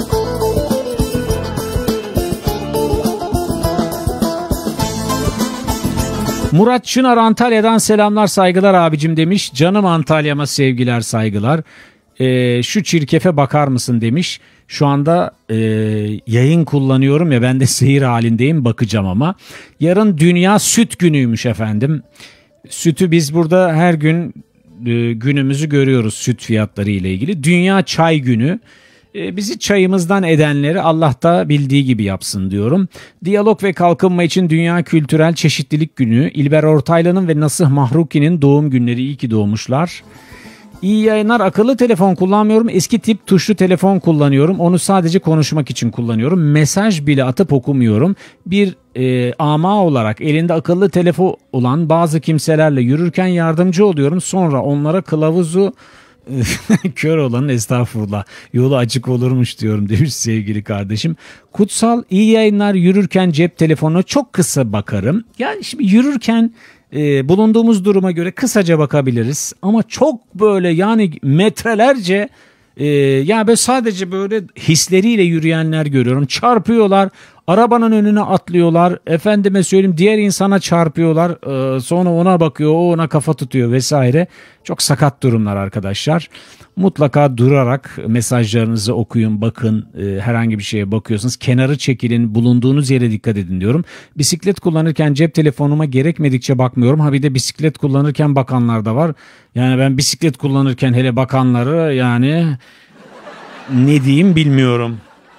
Murat Çınar Antalya'dan selamlar saygılar abicim demiş. Canım Antalya'ma sevgiler saygılar. Ee, şu çirkefe bakar mısın demiş. Şu anda e, yayın kullanıyorum ya, ben de seyir halindeyim, bakacağım ama. Yarın Dünya Süt Günü'ymüş efendim. Sütü biz burada her gün e, günümüzü görüyoruz süt fiyatları ile ilgili. Dünya Çay Günü. Bizi çayımızdan edenleri Allah da bildiği gibi yapsın diyorum. Diyalog ve Kalkınma için Dünya Kültürel Çeşitlilik Günü. İlber Ortaylı'nın ve Nasih Mahruki'nin doğum günleri, iyi ki doğmuşlar. İyi yayınlar. Akıllı telefon kullanmıyorum. Eski tip tuşlu telefon kullanıyorum. Onu sadece konuşmak için kullanıyorum. Mesaj bile atıp okumuyorum. Bir e, ama olarak elinde akıllı telefon olan bazı kimselerle yürürken yardımcı oluyorum. Sonra onlara kılavuzu kör olanın estağfurullah yolu açık olurmuş diyorum demiş sevgili kardeşim. Kutsal, iyi yayınlar. Yürürken cep telefonuna çok kısa bakarım. Yani şimdi yürürken e, bulunduğumuz duruma göre kısaca bakabiliriz ama çok böyle yani metrelerce e, yani böyle sadece böyle hisleriyle yürüyenler görüyorum. Çarpıyorlar, Arabanın önüne atlıyorlar. Efendime söyleyeyim diğer insana çarpıyorlar. Ee, sonra ona bakıyor, o ona kafa tutuyor vesaire. Çok sakat durumlar arkadaşlar. Mutlaka durarak mesajlarınızı okuyun, bakın. Ee, herhangi bir şeye bakıyorsanız kenarı çekilin, bulunduğunuz yere dikkat edin diyorum. Bisiklet kullanırken cep telefonuma gerekmedikçe bakmıyorum. Ha bir de bisiklet kullanırken bakanlar da var. Yani ben bisiklet kullanırken hele bakanları yani ne diyeyim bilmiyorum.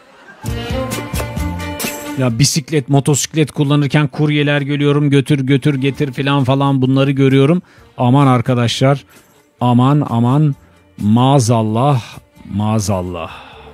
Ya bisiklet, motosiklet kullanırken kuryeler görüyorum, götür götür getir filan falan bunları görüyorum. Aman arkadaşlar, aman aman, maazallah, maazallah.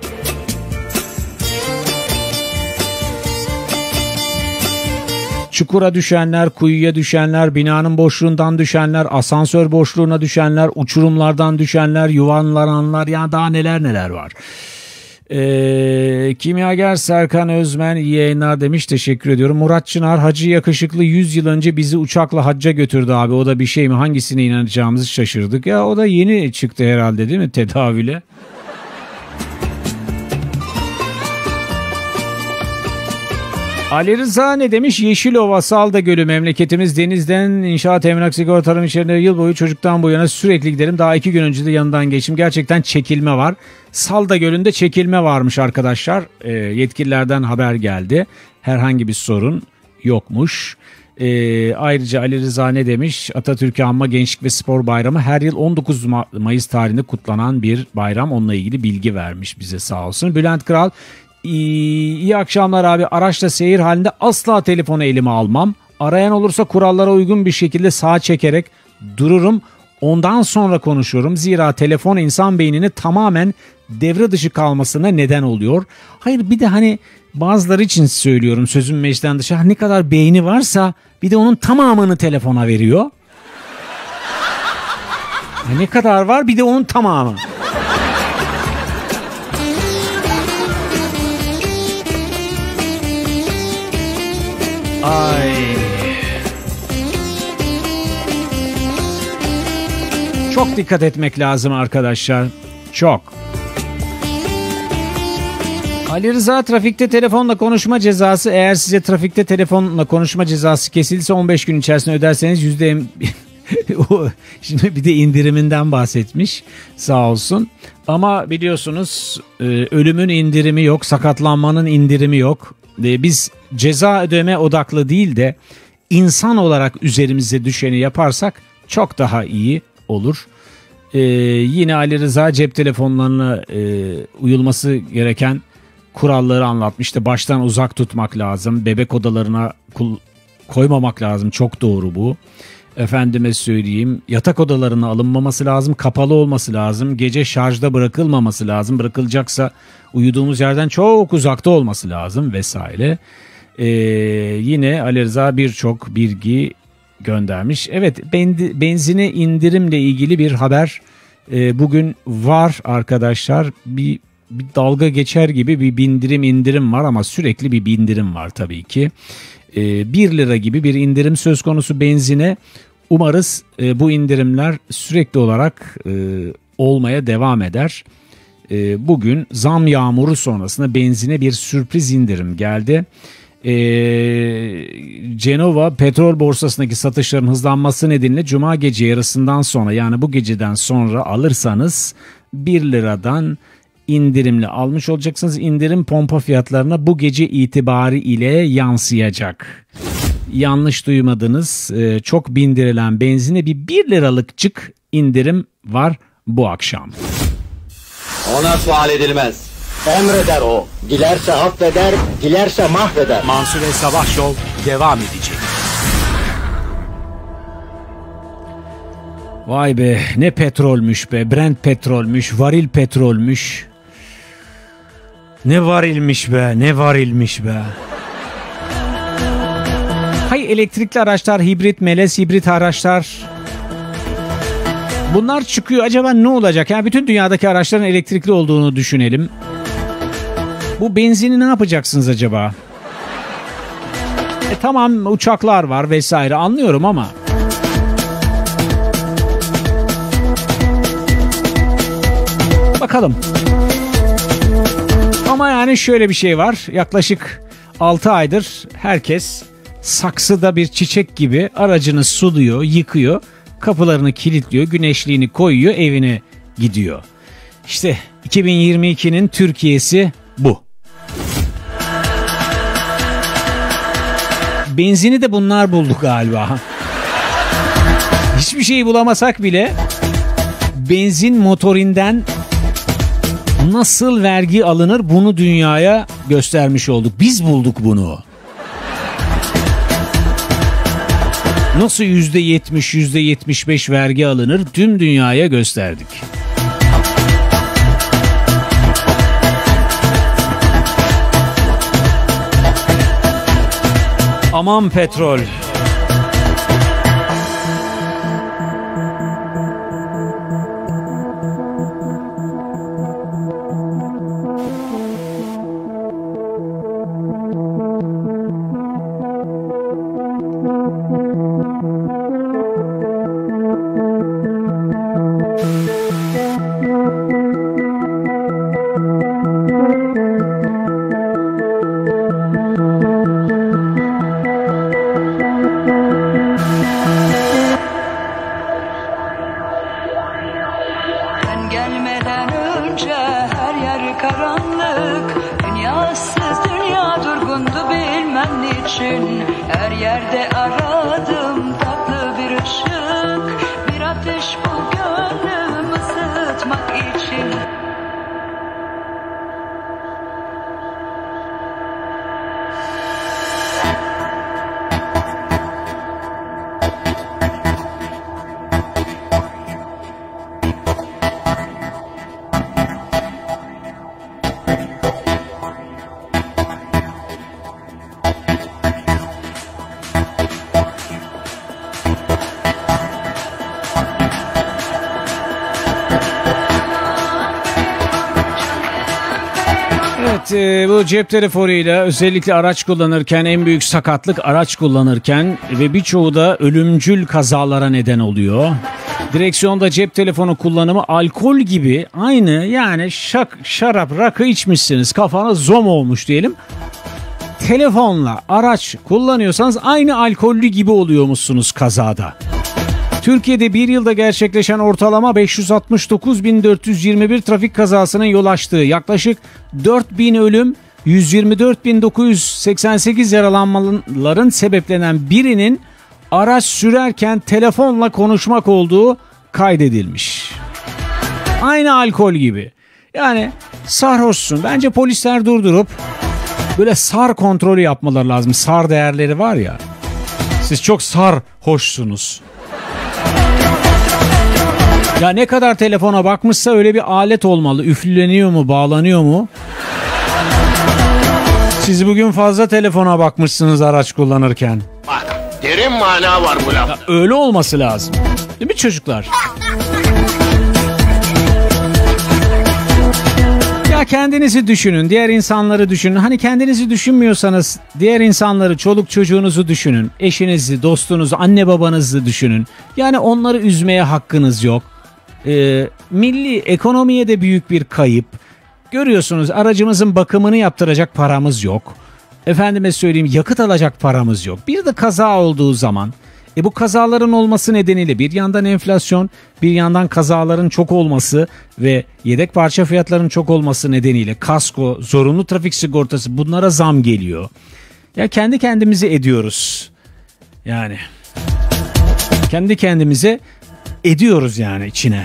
Çukura düşenler, kuyuya düşenler, binanın boşluğundan düşenler, asansör boşluğuna düşenler, uçurumlardan düşenler, yuvarlananlar, ya daha neler neler var. Ee, kimyager Serkan Özmen iyi yayınlar demiş, teşekkür ediyorum. Murat Çınar, Hacı Yakışıklı yüz yıl önce bizi uçakla hacca götürdü abi, o da bir şey mi, hangisine inanacağımızı şaşırdık. Ya o da yeni çıktı herhalde değil mi tedavüle? Ali Rıza ne demiş? Yeşilova, Salda Gölü memleketimiz, denizden inşaat, emlak, sigorta, tarım işlerine yıl boyu çocuktan bu yana sürekli giderim. Daha iki gün önce de yanından geçtim. Gerçekten çekilme var. Salda Gölü'nde çekilme varmış arkadaşlar. E, yetkililerden haber geldi. Herhangi bir sorun yokmuş. E, ayrıca Ali Rıza ne demiş? Atatürk'ü Anma Gençlik ve Spor Bayramı her yıl on dokuz Mayıs tarihinde kutlanan bir bayram. Onunla ilgili bilgi vermiş bize sağ olsun. Bülent Kral, İyi, iyi akşamlar abi. Araçla seyir halinde asla telefonu elime almam. Arayan olursa kurallara uygun bir şekilde sağa çekerek dururum. Ondan sonra konuşuyorum. Zira telefon insan beynini tamamen devre dışı kalmasına neden oluyor. Hayır bir de hani bazıları için söylüyorum, sözüm meclisten dışı. Ne kadar beyni varsa bir de onun tamamını telefona veriyor. Ne kadar var bir de onun tamamı. Ay. Çok dikkat etmek lazım arkadaşlar. Çok. Ali Rıza, trafikte telefonla konuşma cezası, eğer size trafikte telefonla konuşma cezası kesilse on beş gün içerisinde öderseniz yüzde şimdi bir de indiriminden bahsetmiş sağ olsun. Ama biliyorsunuz ölümün indirimi yok, sakatlanmanın indirimi yok. Biz ceza ödeme odaklı değil de insan olarak üzerimize düşeni yaparsak çok daha iyi olur. Ee, yine Ali Rıza cep telefonlarına e, uyulması gereken kuralları anlatmıştı. Baştan uzak tutmak lazım. Bebek odalarına kul- koymamak lazım. Çok doğru bu. Efendime söyleyeyim, yatak odalarına alınmaması lazım. Kapalı olması lazım. Gece şarjda bırakılmaması lazım. Bırakılacaksa uyuduğumuz yerden çok uzakta olması lazım vesaire. Ee, yine Ali Rıza birçok bilgi göndermiş. Evet, benzine indirimle ilgili bir haber e, bugün var arkadaşlar. Bir, bir dalga geçer gibi bir bindirim indirim var ama sürekli bir bindirim var tabii ki. E, bir lira gibi bir indirim söz konusu benzine. Umarız e, bu indirimler sürekli olarak e, olmaya devam eder. E, bugün zam yağmuru sonrasında benzine bir sürpriz indirim geldi. E, Cenova petrol borsasındaki satışların hızlanması nedeniyle Cuma gece yarısından sonra, yani bu geceden sonra alırsanız bir liradan indirimli almış olacaksınız. İndirim pompa fiyatlarına bu gece itibari ile yansıyacak. Yanlış duymadınız. E, çok bindirilen benzine bir bir liralıkçık indirim var bu akşam. Ona sual edilmez. Emreder o. Dilerse affeder, dilerse mahveder. Mansur Sabah Show devam edecek. Vay be, ne petrolmüş be. Brent petrolmüş, varil petrolmüş. Ne varilmiş be, ne varilmiş be. Hay elektrikli araçlar, hibrit, melez hibrit araçlar. Bunlar çıkıyor. Acaba ne olacak? Yani bütün dünyadaki araçların elektrikli olduğunu düşünelim. Bu benzini ne yapacaksınız acaba? E tamam, uçaklar var vesaire, anlıyorum ama bakalım. Ama yani şöyle bir şey var. Yaklaşık altı aydır herkes saksıda bir çiçek gibi aracını suluyor, yıkıyor, kapılarını kilitliyor, güneşliğini koyuyor, evine gidiyor. İşte iki bin yirmi ikinin Türkiye'si bu. Benzini de bunlar buldu galiba. Hiçbir şeyi bulamasak bile benzin motorinden nasıl vergi alınır bunu dünyaya göstermiş olduk. Biz bulduk bunu. Nasıl yüzde yetmiş, yüzde yetmiş beş vergi alınır tüm dünyaya gösterdik. Aman petrol. Bu cep telefonuyla özellikle araç kullanırken en büyük sakatlık araç kullanırken ve birçoğu da ölümcül kazalara neden oluyor. Direksiyonda cep telefonu kullanımı alkol gibi aynı, yani şak, şarap rakı içmişsiniz, kafanız zom olmuş diyelim. Telefonla araç kullanıyorsanız aynı alkollü gibi oluyormuşsunuz kazada. Türkiye'de bir yılda gerçekleşen ortalama beş yüz altmış dokuz bin dört yüz yirmi bir trafik kazasının yol açtığı yaklaşık dört bin ölüm, yüz yirmi dört bin dokuz yüz seksen sekiz yaralanmaların sebeplenen birinin araç sürerken telefonla konuşmak olduğu kaydedilmiş. Aynı alkol gibi. Yani sarhoşsun. Bence polisler durdurup böyle SAR kontrolü yapmaları lazım. SAR değerleri var ya. Siz çok sarhoşsunuz. Ya ne kadar telefona bakmışsa öyle bir alet olmalı. Üfleniyor mu, bağlanıyor mu? Siz bugün fazla telefona bakmışsınız araç kullanırken. Bak, derin mana var bu lafta. Ya öyle olması lazım. Değil mi çocuklar? Ya kendinizi düşünün, diğer insanları düşünün. Hani kendinizi düşünmüyorsanız diğer insanları, çoluk çocuğunuzu düşünün. Eşinizi, dostunuzu, anne babanızı düşünün. Yani onları üzmeye hakkınız yok. Ee, milli ekonomiye de büyük bir kayıp. Görüyorsunuz, aracımızın bakımını yaptıracak paramız yok. Efendime söyleyeyim, yakıt alacak paramız yok. Bir de kaza olduğu zaman, e bu kazaların olması nedeniyle bir yandan enflasyon, bir yandan kazaların çok olması ve yedek parça fiyatlarının çok olması nedeniyle kasko, zorunlu trafik sigortası, bunlara zam geliyor. Ya kendi kendimize ediyoruz. Yani kendi kendimize ediyoruz yani içine.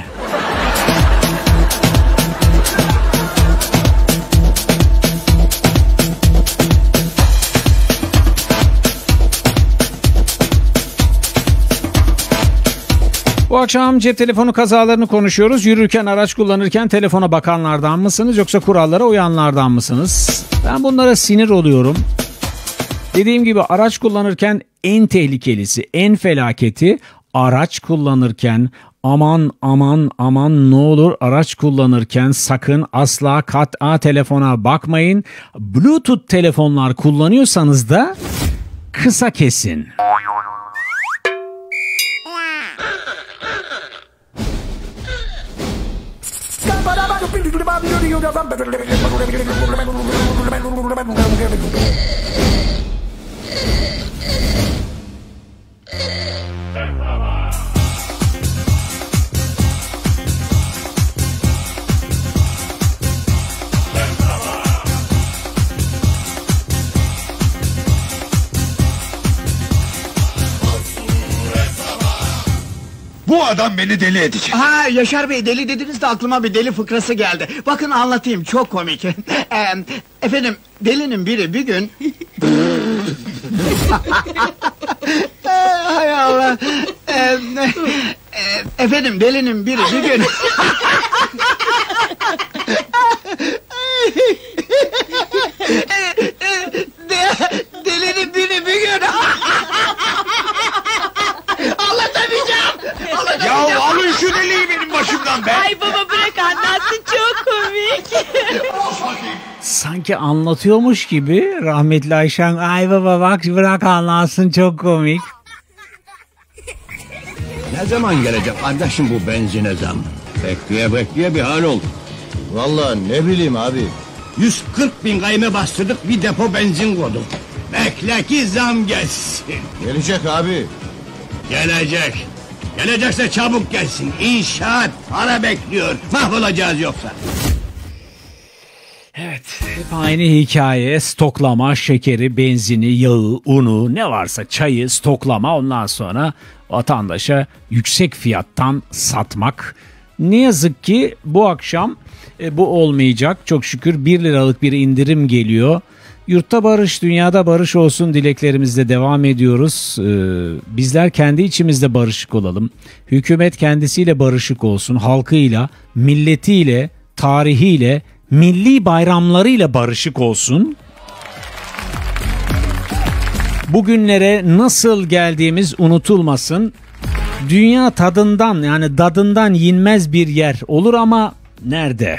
Bu akşam cep telefonu kazalarını konuşuyoruz. Yürürken, araç kullanırken telefona bakanlardan mısınız yoksa kurallara uyanlardan mısınız? Ben bunlara sinir oluyorum. Dediğim gibi araç kullanırken en tehlikelisi, en felaketi araç kullanırken aman aman aman ne olur araç kullanırken sakın asla kat'a telefona bakmayın. Bluetooth telefonlar kullanıyorsanız da kısa kesin. Bu adam beni deli edecek. Ha Yaşar Bey, deli dediniz de aklıma bir deli fıkrası geldi. Bakın anlatayım, çok komik. Ee, efendim, delinin biri bir gün... Hay Allah. Ee, e, efendim, delinin biri bir gün... De, delinin biri bir gün... Anlatamayacağım! Anlatamayacağım! Ya alın şu deliği benim başımdan be! Ay baba bırak anlatsın, çok komik. Sanki anlatıyormuş gibi rahmetli Ayşen, ay baba bak bırak anlatsın, çok komik. Ne zaman gelecek kardeşim bu benzine zam? Bekleye bekleye bir hal oldu. Vallahi ne bileyim abi. yüz kırk bin kayme bastırdık, bir depo benzin koyduk. Bekle ki zam gelsin. Gelecek abi. Gelecek. Gelecekse çabuk gelsin. İnşaat para bekliyor. Mahvolacağız yoksa. Evet, hep aynı hikaye. Stoklama, şekeri, benzini, yağı, unu, ne varsa çayı stoklama, ondan sonra vatandaşa yüksek fiyattan satmak. Ne yazık ki bu akşam e, bu olmayacak. Çok şükür bir liralık bir indirim geliyor. Yurtta barış, dünyada barış olsun dileklerimizle devam ediyoruz. Ee, bizler kendi içimizde barışık olalım. Hükümet kendisiyle barışık olsun. Halkıyla, milletiyle, tarihiyle, milli bayramlarıyla barışık olsun. Bugünlere nasıl geldiğimiz unutulmasın. Dünya tadından, yani dadından yenmez bir yer olur ama nerede?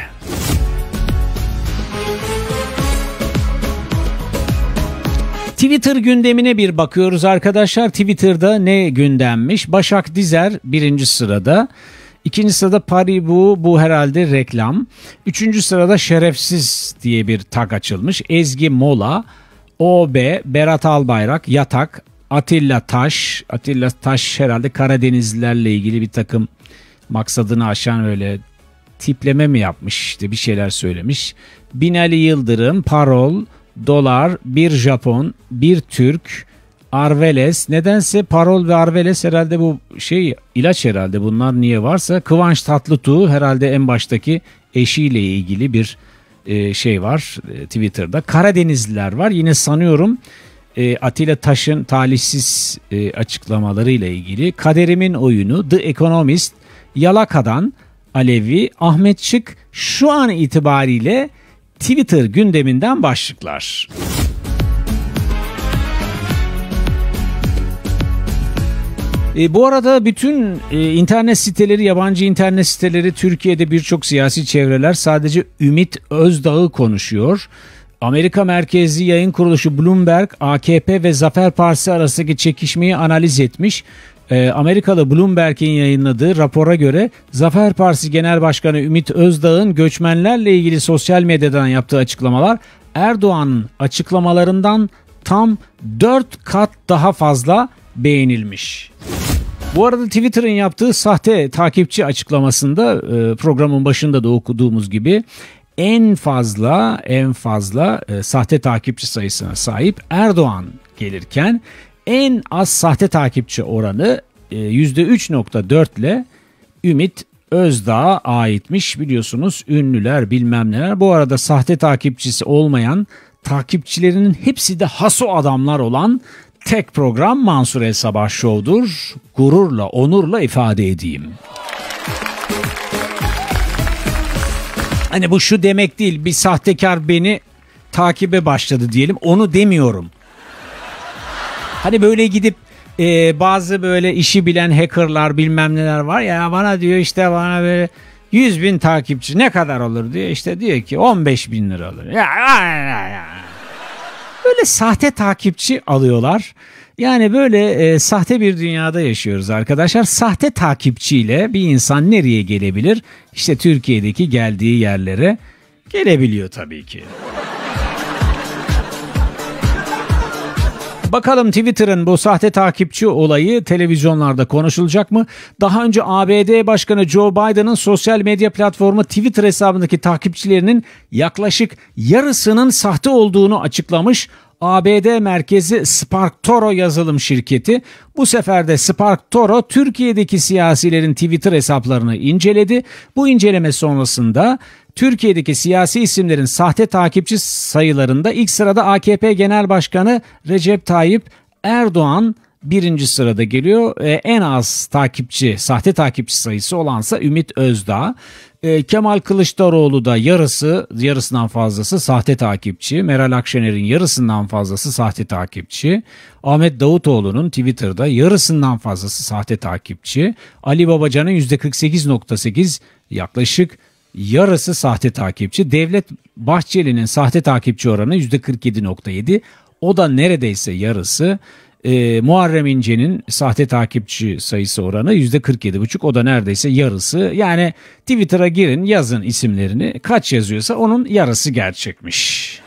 Twitter gündemine bir bakıyoruz arkadaşlar. Twitter'da ne gündemmiş? Başak Dizer birinci sırada. İkinci sırada Paribu, bu herhalde reklam. Üçüncü sırada Şerefsiz diye bir tag açılmış. Ezgi Mola, O B, Berat Albayrak, Yatak, Atilla Taş. Atilla Taş herhalde Karadenizlilerle ilgili bir takım maksadını aşan öyle tipleme mi yapmış, işte bir şeyler söylemiş. Binali Yıldırım, Parol, Dolar, bir Japon, bir Türk, Arveles. Nedense Parol ve Arveles herhalde bu şey ilaç herhalde, bunlar niye varsa. Kıvanç Tatlıtuğ herhalde en baştaki eşiyle ilgili bir e, şey var e, Twitter'da. Karadenizliler var yine sanıyorum. E, Atilla Taş'ın talihsiz e, açıklamalarıyla ilgili. Kaderimin Oyunu, The Economist, Yalaka'dan Alevi, Ahmet Çık şu an itibariyle Twitter gündeminden başlıklar. E, bu arada bütün e, internet siteleri, yabancı internet siteleri, Türkiye'de birçok siyasi çevreler sadece Ümit Özdağ'ı konuşuyor. Amerika merkezli yayın kuruluşu Bloomberg, A K P ve Zafer Partisi arasındaki çekişmeyi analiz etmiş. E, Amerikalı Bloomberg'in yayınladığı rapora göre Zafer Partisi Genel Başkanı Ümit Özdağ'ın göçmenlerle ilgili sosyal medyadan yaptığı açıklamalar Erdoğan'ın açıklamalarından tam dört kat daha fazla beğenilmiş. Bu arada Twitter'ın yaptığı sahte takipçi açıklamasında e, programın başında da okuduğumuz gibi en fazla en fazla e, sahte takipçi sayısına sahip Erdoğan gelirken en az sahte takipçi oranı e, yüzde üç nokta dört ile Ümit Özdağ'a aitmiş. Biliyorsunuz ünlüler bilmem neler. Bu arada sahte takipçisi olmayan, takipçilerinin hepsi de haso adamlar olan tek program Mansur El Sabah Show'dur. Gururla, onurla ifade edeyim. Hani bu şu demek değil, bir sahtekar beni takibe başladı diyelim, onu demiyorum. Hani böyle gidip e, bazı böyle işi bilen hackerlar bilmem neler var ya, bana diyor işte bana böyle yüz bin takipçi ne kadar olur diyor, işte diyor ki on beş bin lira olur. Ya, ya, ya. Böyle sahte takipçi alıyorlar. Yani böyle e, sahte bir dünyada yaşıyoruz arkadaşlar. Sahte takipçiyle bir insan nereye gelebilir? İşte Türkiye'deki geldiği yerlere gelebiliyor tabii ki. Bakalım Twitter'ın bu sahte takipçi olayı televizyonlarda konuşulacak mı? Daha önce A B D Başkanı Joe Biden'ın sosyal medya platformu Twitter hesabındaki takipçilerinin yaklaşık yarısının sahte olduğunu açıklamış. A B D merkezi SparkToro yazılım şirketi bu sefer de SparkToro Türkiye'deki siyasilerin Twitter hesaplarını inceledi. Bu inceleme sonrasında Türkiye'deki siyasi isimlerin sahte takipçi sayılarında ilk sırada A K P Genel Başkanı Recep Tayyip Erdoğan birinci sırada geliyor. Ee, en az takipçi, sahte takipçi sayısı olansa Ümit Özdağ. Ee, Kemal Kılıçdaroğlu da yarısı, yarısından fazlası sahte takipçi. Meral Akşener'in yarısından fazlası sahte takipçi. Ahmet Davutoğlu'nun Twitter'da yarısından fazlası sahte takipçi. Ali Babacan'ın yüzde kırk sekiz nokta sekiz yaklaşık yarısı sahte takipçi. Devlet Bahçeli'nin sahte takipçi oranı yüzde kırk yedi nokta yedi. O da neredeyse yarısı. Ee, Muharrem İnce'nin sahte takipçi sayısı oranı yüzde kırk yedi buçuk. O da neredeyse yarısı. Yani Twitter'a girin, yazın isimlerini. Kaç yazıyorsa onun yarısı gerçekmiş.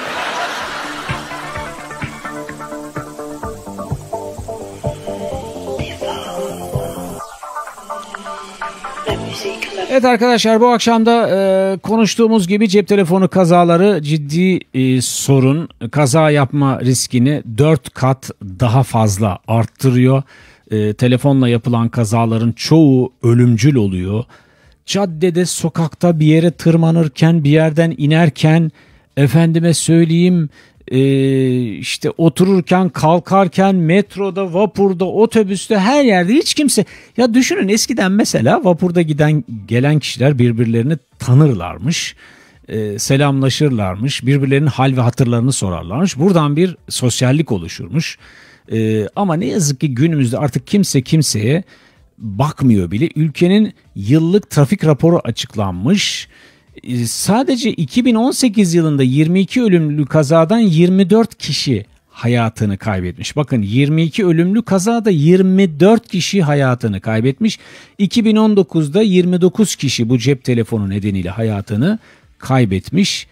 Evet arkadaşlar, bu akşam da e, konuştuğumuz gibi cep telefonu kazaları ciddi e, sorun. Kaza yapma riskini dört kat daha fazla arttırıyor. E, telefonla yapılan kazaların çoğu ölümcül oluyor. Caddede, sokakta bir yere tırmanırken, bir yerden inerken, efendime söyleyeyim Ee, işte otururken, kalkarken, metroda, vapurda, otobüste, her yerde hiç kimse. Ya düşünün, eskiden mesela vapurda giden gelen kişiler birbirlerini tanırlarmış, e, selamlaşırlarmış, birbirlerinin hal ve hatırlarını sorarlarmış. Buradan bir sosyallik oluşurmuş. E, ama ne yazık ki günümüzde artık kimse kimseye bakmıyor bile. Ülkenin yıllık trafik raporu açıklanmış. Sadece iki bin on sekiz yılında yirmi iki ölümlü kazadan yirmi dört kişi hayatını kaybetmiş. Bakın, yirmi iki ölümlü kazada yirmi dört kişi hayatını kaybetmiş. iki bin on dokuzda yirmi dokuz kişi bu cep telefonu nedeniyle hayatını kaybetmiş.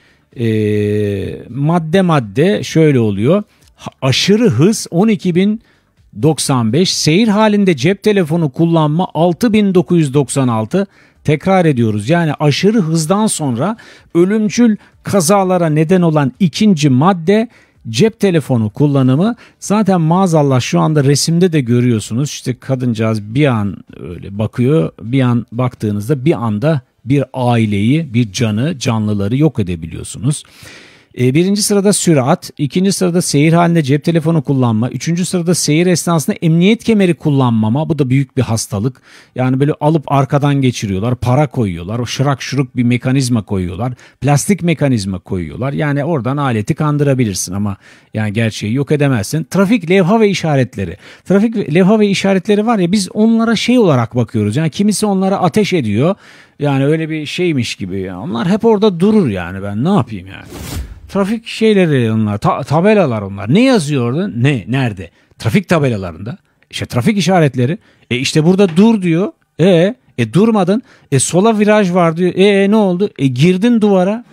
Ee, madde madde şöyle oluyor. Aşırı hız on iki bin doksan beş, seyir halinde cep telefonu kullanma altı bin dokuz yüz doksan altı. Tekrar ediyoruz, yani aşırı hızdan sonra ölümcül kazalara neden olan ikinci madde cep telefonu kullanımı. Zaten maazallah şu anda resimde de görüyorsunuz, işte kadıncağız bir an öyle bakıyor, bir an baktığınızda bir anda bir aileyi, bir canı, canlıları yok edebiliyorsunuz. Birinci sırada sürat, ikinci sırada seyir halinde cep telefonu kullanma, üçüncü sırada seyir esnasında emniyet kemeri kullanmama. Bu da büyük bir hastalık. Yani böyle alıp arkadan geçiriyorlar, para koyuyorlar, o şırak şuruk bir mekanizma koyuyorlar, plastik mekanizma koyuyorlar. Yani oradan aleti kandırabilirsin ama yani gerçeği yok edemezsin. Trafik levha ve işaretleri. Trafik levha ve işaretleri var ya, biz onlara şey olarak bakıyoruz. Yani kimisi onlara ateş ediyor. Yani öyle bir şeymiş gibi. Yani onlar hep orada durur, yani ben ne yapayım yani. Trafik şeyleri onlar, ta- tabelalar onlar. Ne yazıyor orada? Ne? Nerede? Trafik tabelalarında. İşte trafik işaretleri. E işte burada dur diyor. E, e durmadın. E sola viraj var diyor. E, e ne oldu? E girdin duvara.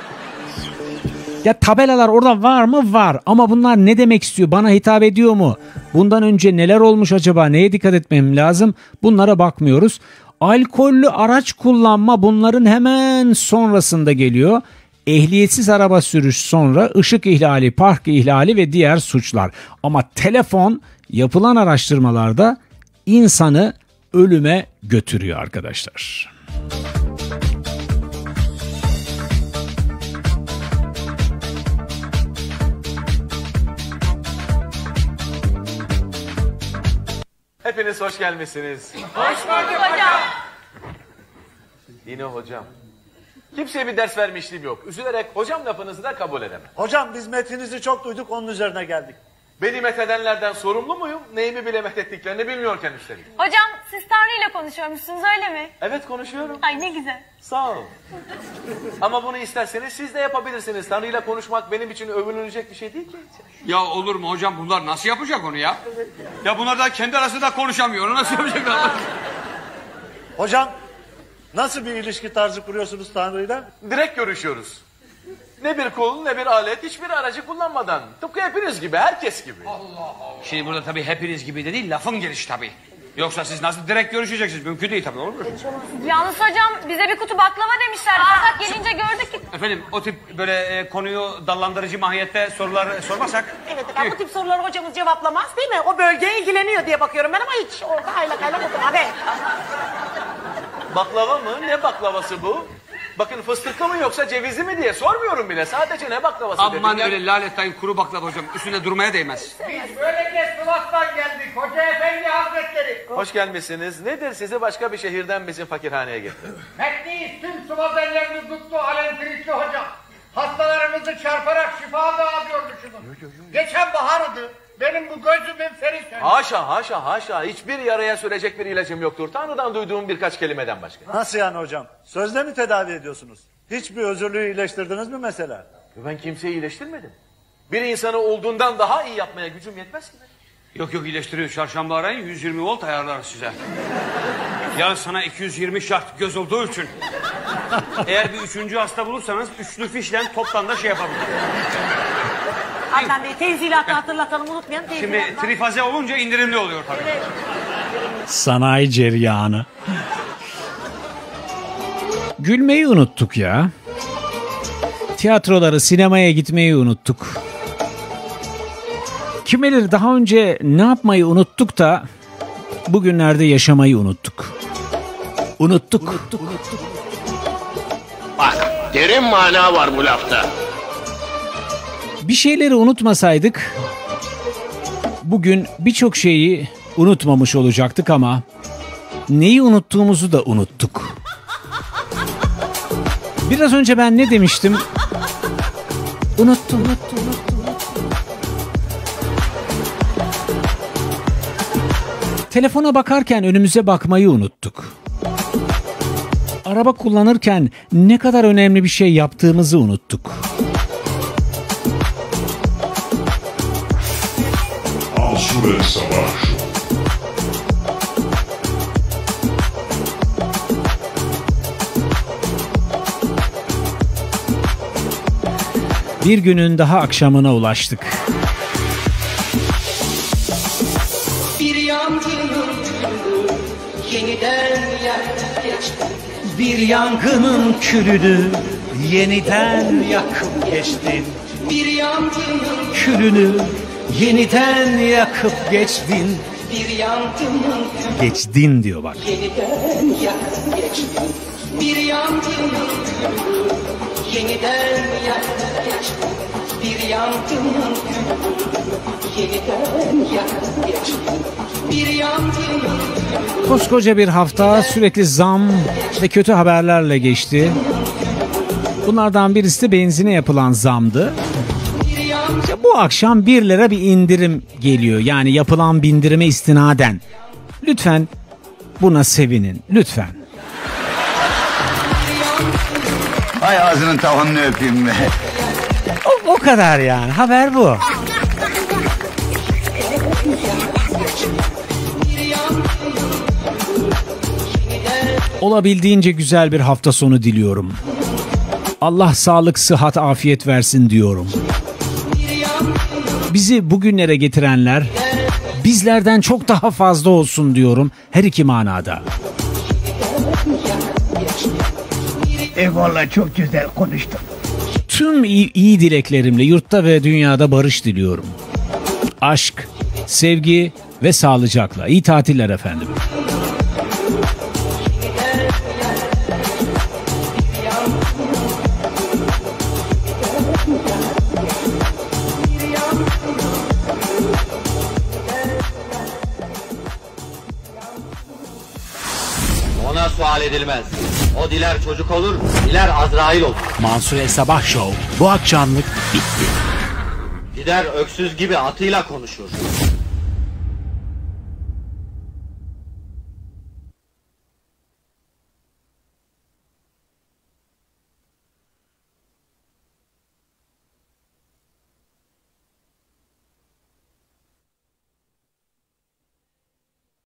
Ya tabelalar orada var mı? Var. Ama bunlar ne demek istiyor? Bana hitap ediyor mu? Bundan önce neler olmuş acaba? Neye dikkat etmem lazım? Bunlara bakmıyoruz. Alkollü araç kullanma bunların hemen sonrasında geliyor. Ehliyetsiz araba sürüş, sonra ışık ihlali, park ihlali ve diğer suçlar. Ama telefon yapılan araştırmalarda insanı ölüme götürüyor arkadaşlar. Hepiniz hoş gelmişsiniz. Hoş bulduk hocam. Yine hocam. Kimseye bir ders vermişliğim yok. Üzülerek hocam lafınızı da kabul edemem. Hocam biz metninizi çok duyduk, onun üzerine geldik. Beni methedenlerden sorumlu muyum? Neyimi bile methettiklerini bilmiyorken üstelik. Hocam siz Tanrı ile konuşuyormuşsunuz, öyle mi? Evet, konuşuyorum. Ay ne güzel. Sağ ol. Ama bunu isterseniz siz de yapabilirsiniz. Tanrı ile konuşmak benim için övünülecek bir şey değil ki. Ya olur mu hocam, bunlar nasıl yapacak onu ya? Ya bunlar da kendi arasında konuşamıyor. Onu nasıl yapacaklar? Hocam nasıl bir ilişki tarzı kuruyorsunuz Tanrı'yla? Direkt görüşüyoruz. Ne bir kol ne bir alet, hiçbir aracı kullanmadan. Tıpkı hepiniz gibi, herkes gibi. Allah Allah. Şimdi burada tabii hepiniz gibi de değil, lafın gelişi tabii. Yoksa siz nasıl direkt görüşeceksiniz? Mümkün değil tabii, olur mu? Yalnız hocam bize bir kutu baklava demişler. Fakat gelince gördük ki... Efendim o tip böyle e, konuyu dallandırıcı mahiyette sorular sormasak... Evet efendim, bu tip soruları hocamız cevaplamaz değil mi? O bölgeye ilgileniyor diye bakıyorum ben ama hiç orada aylak aylak oturma be. Baklava mı? Ne baklavası bu? Bakın fıstıklı mı yoksa cevizli mi diye sormuyorum bile. Sadece ne baklavası dedim. Aman öyle laletten kuru baklava hocam. Üstünde durmaya değmez. Biz böylece Sivas'tan geldik. Hoca Efendi Hazretleri. Hoş gelmişsiniz. Nedir sizi başka bir şehirden bizim fakirhaneye getirdi? Mekni tüm Sivas ellerini tuttu Alentirikli hocam. Hastalarımızı çarparak şifa dağıtıyormuşsunuz. Geçen bahardı. Benim bu gözümün feri söndü. Haşa haşa haşa. Hiçbir yaraya sürecek bir ilacım yoktur. Tanrı'dan duyduğum birkaç kelimeden başka. Nasıl yani hocam? Sözle mi tedavi ediyorsunuz? Hiçbir özürlüğü iyileştirdiniz mi mesela? Ben kimseyi iyileştirmedim. Bir insanı olduğundan daha iyi yapmaya gücüm yetmez ki. Yok yok iyileştiriyor. Çarşamba arayın yüz yirmi volt ayarlarız size. Yarın sana iki yüz yirmi şart göz olduğu için. Eğer bir üçüncü hasta bulursanız üçlü fişle toptan da şey yapabiliriz. Adnan Bey tenzilatı hatırlatalım unutmayalım. Şimdi trifaze olunca indirimli oluyor tabii. Evet. Sanayi ceryanı. Gülmeyi unuttuk ya. Tiyatroları, sinemaya gitmeyi unuttuk. Kim bilir daha önce ne yapmayı unuttuk da bugünlerde yaşamayı unuttuk. Unuttuk. unuttuk, unuttuk. Bak, derin mana var bu lafta. Bir şeyleri unutmasaydık bugün birçok şeyi unutmamış olacaktık ama neyi unuttuğumuzu da unuttuk. Biraz önce ben ne demiştim? Unuttum, unuttum, unuttum. Telefona bakarken önümüze bakmayı unuttuk. Araba kullanırken ne kadar önemli bir şey yaptığımızı unuttuk. Asure Sabah Show. Bir günün daha akşamına ulaştık. Bir yangının yeniden yaklaştı. Bir yangının külünü yeniden yakıp geçtin. Bir yangının Külünü yeniden yakıp geçtin. bir yangının Geçtin diyor bak. yeniden yakıp geçti. Bir yangının yeniden yakıp geçti. Bir yangının yeniden yakıp geçti. Bir yangının Koskoca bir hafta sürekli zam ve kötü haberlerle geçti. Bunlardan birisi de benzine yapılan zamdı. İşte bu akşam bir lira bir indirim geliyor. Yani yapılan bindirime istinaden. Lütfen buna sevinin. Lütfen. Hay ağzının tavanını öpeyim be. O, o kadar yani. Haber bu. Olabildiğince güzel bir hafta sonu diliyorum. Allah sağlık, sıhhat, afiyet versin diyorum. Bizi bugünlere getirenler bizlerden çok daha fazla olsun diyorum her iki manada. Eyvallah, çok güzel konuştun. Tüm iyi, iyi dileklerimle yurtta ve dünyada barış diliyorum. Aşk, sevgi ve sağlıcakla. İyi tatiller efendim. Ona sual edilmez. O diler çocuk olur, diler Azrail olur. Mansur Sabah Show bu akşamlık bitti. Gider öksüz gibi atıyla konuşur.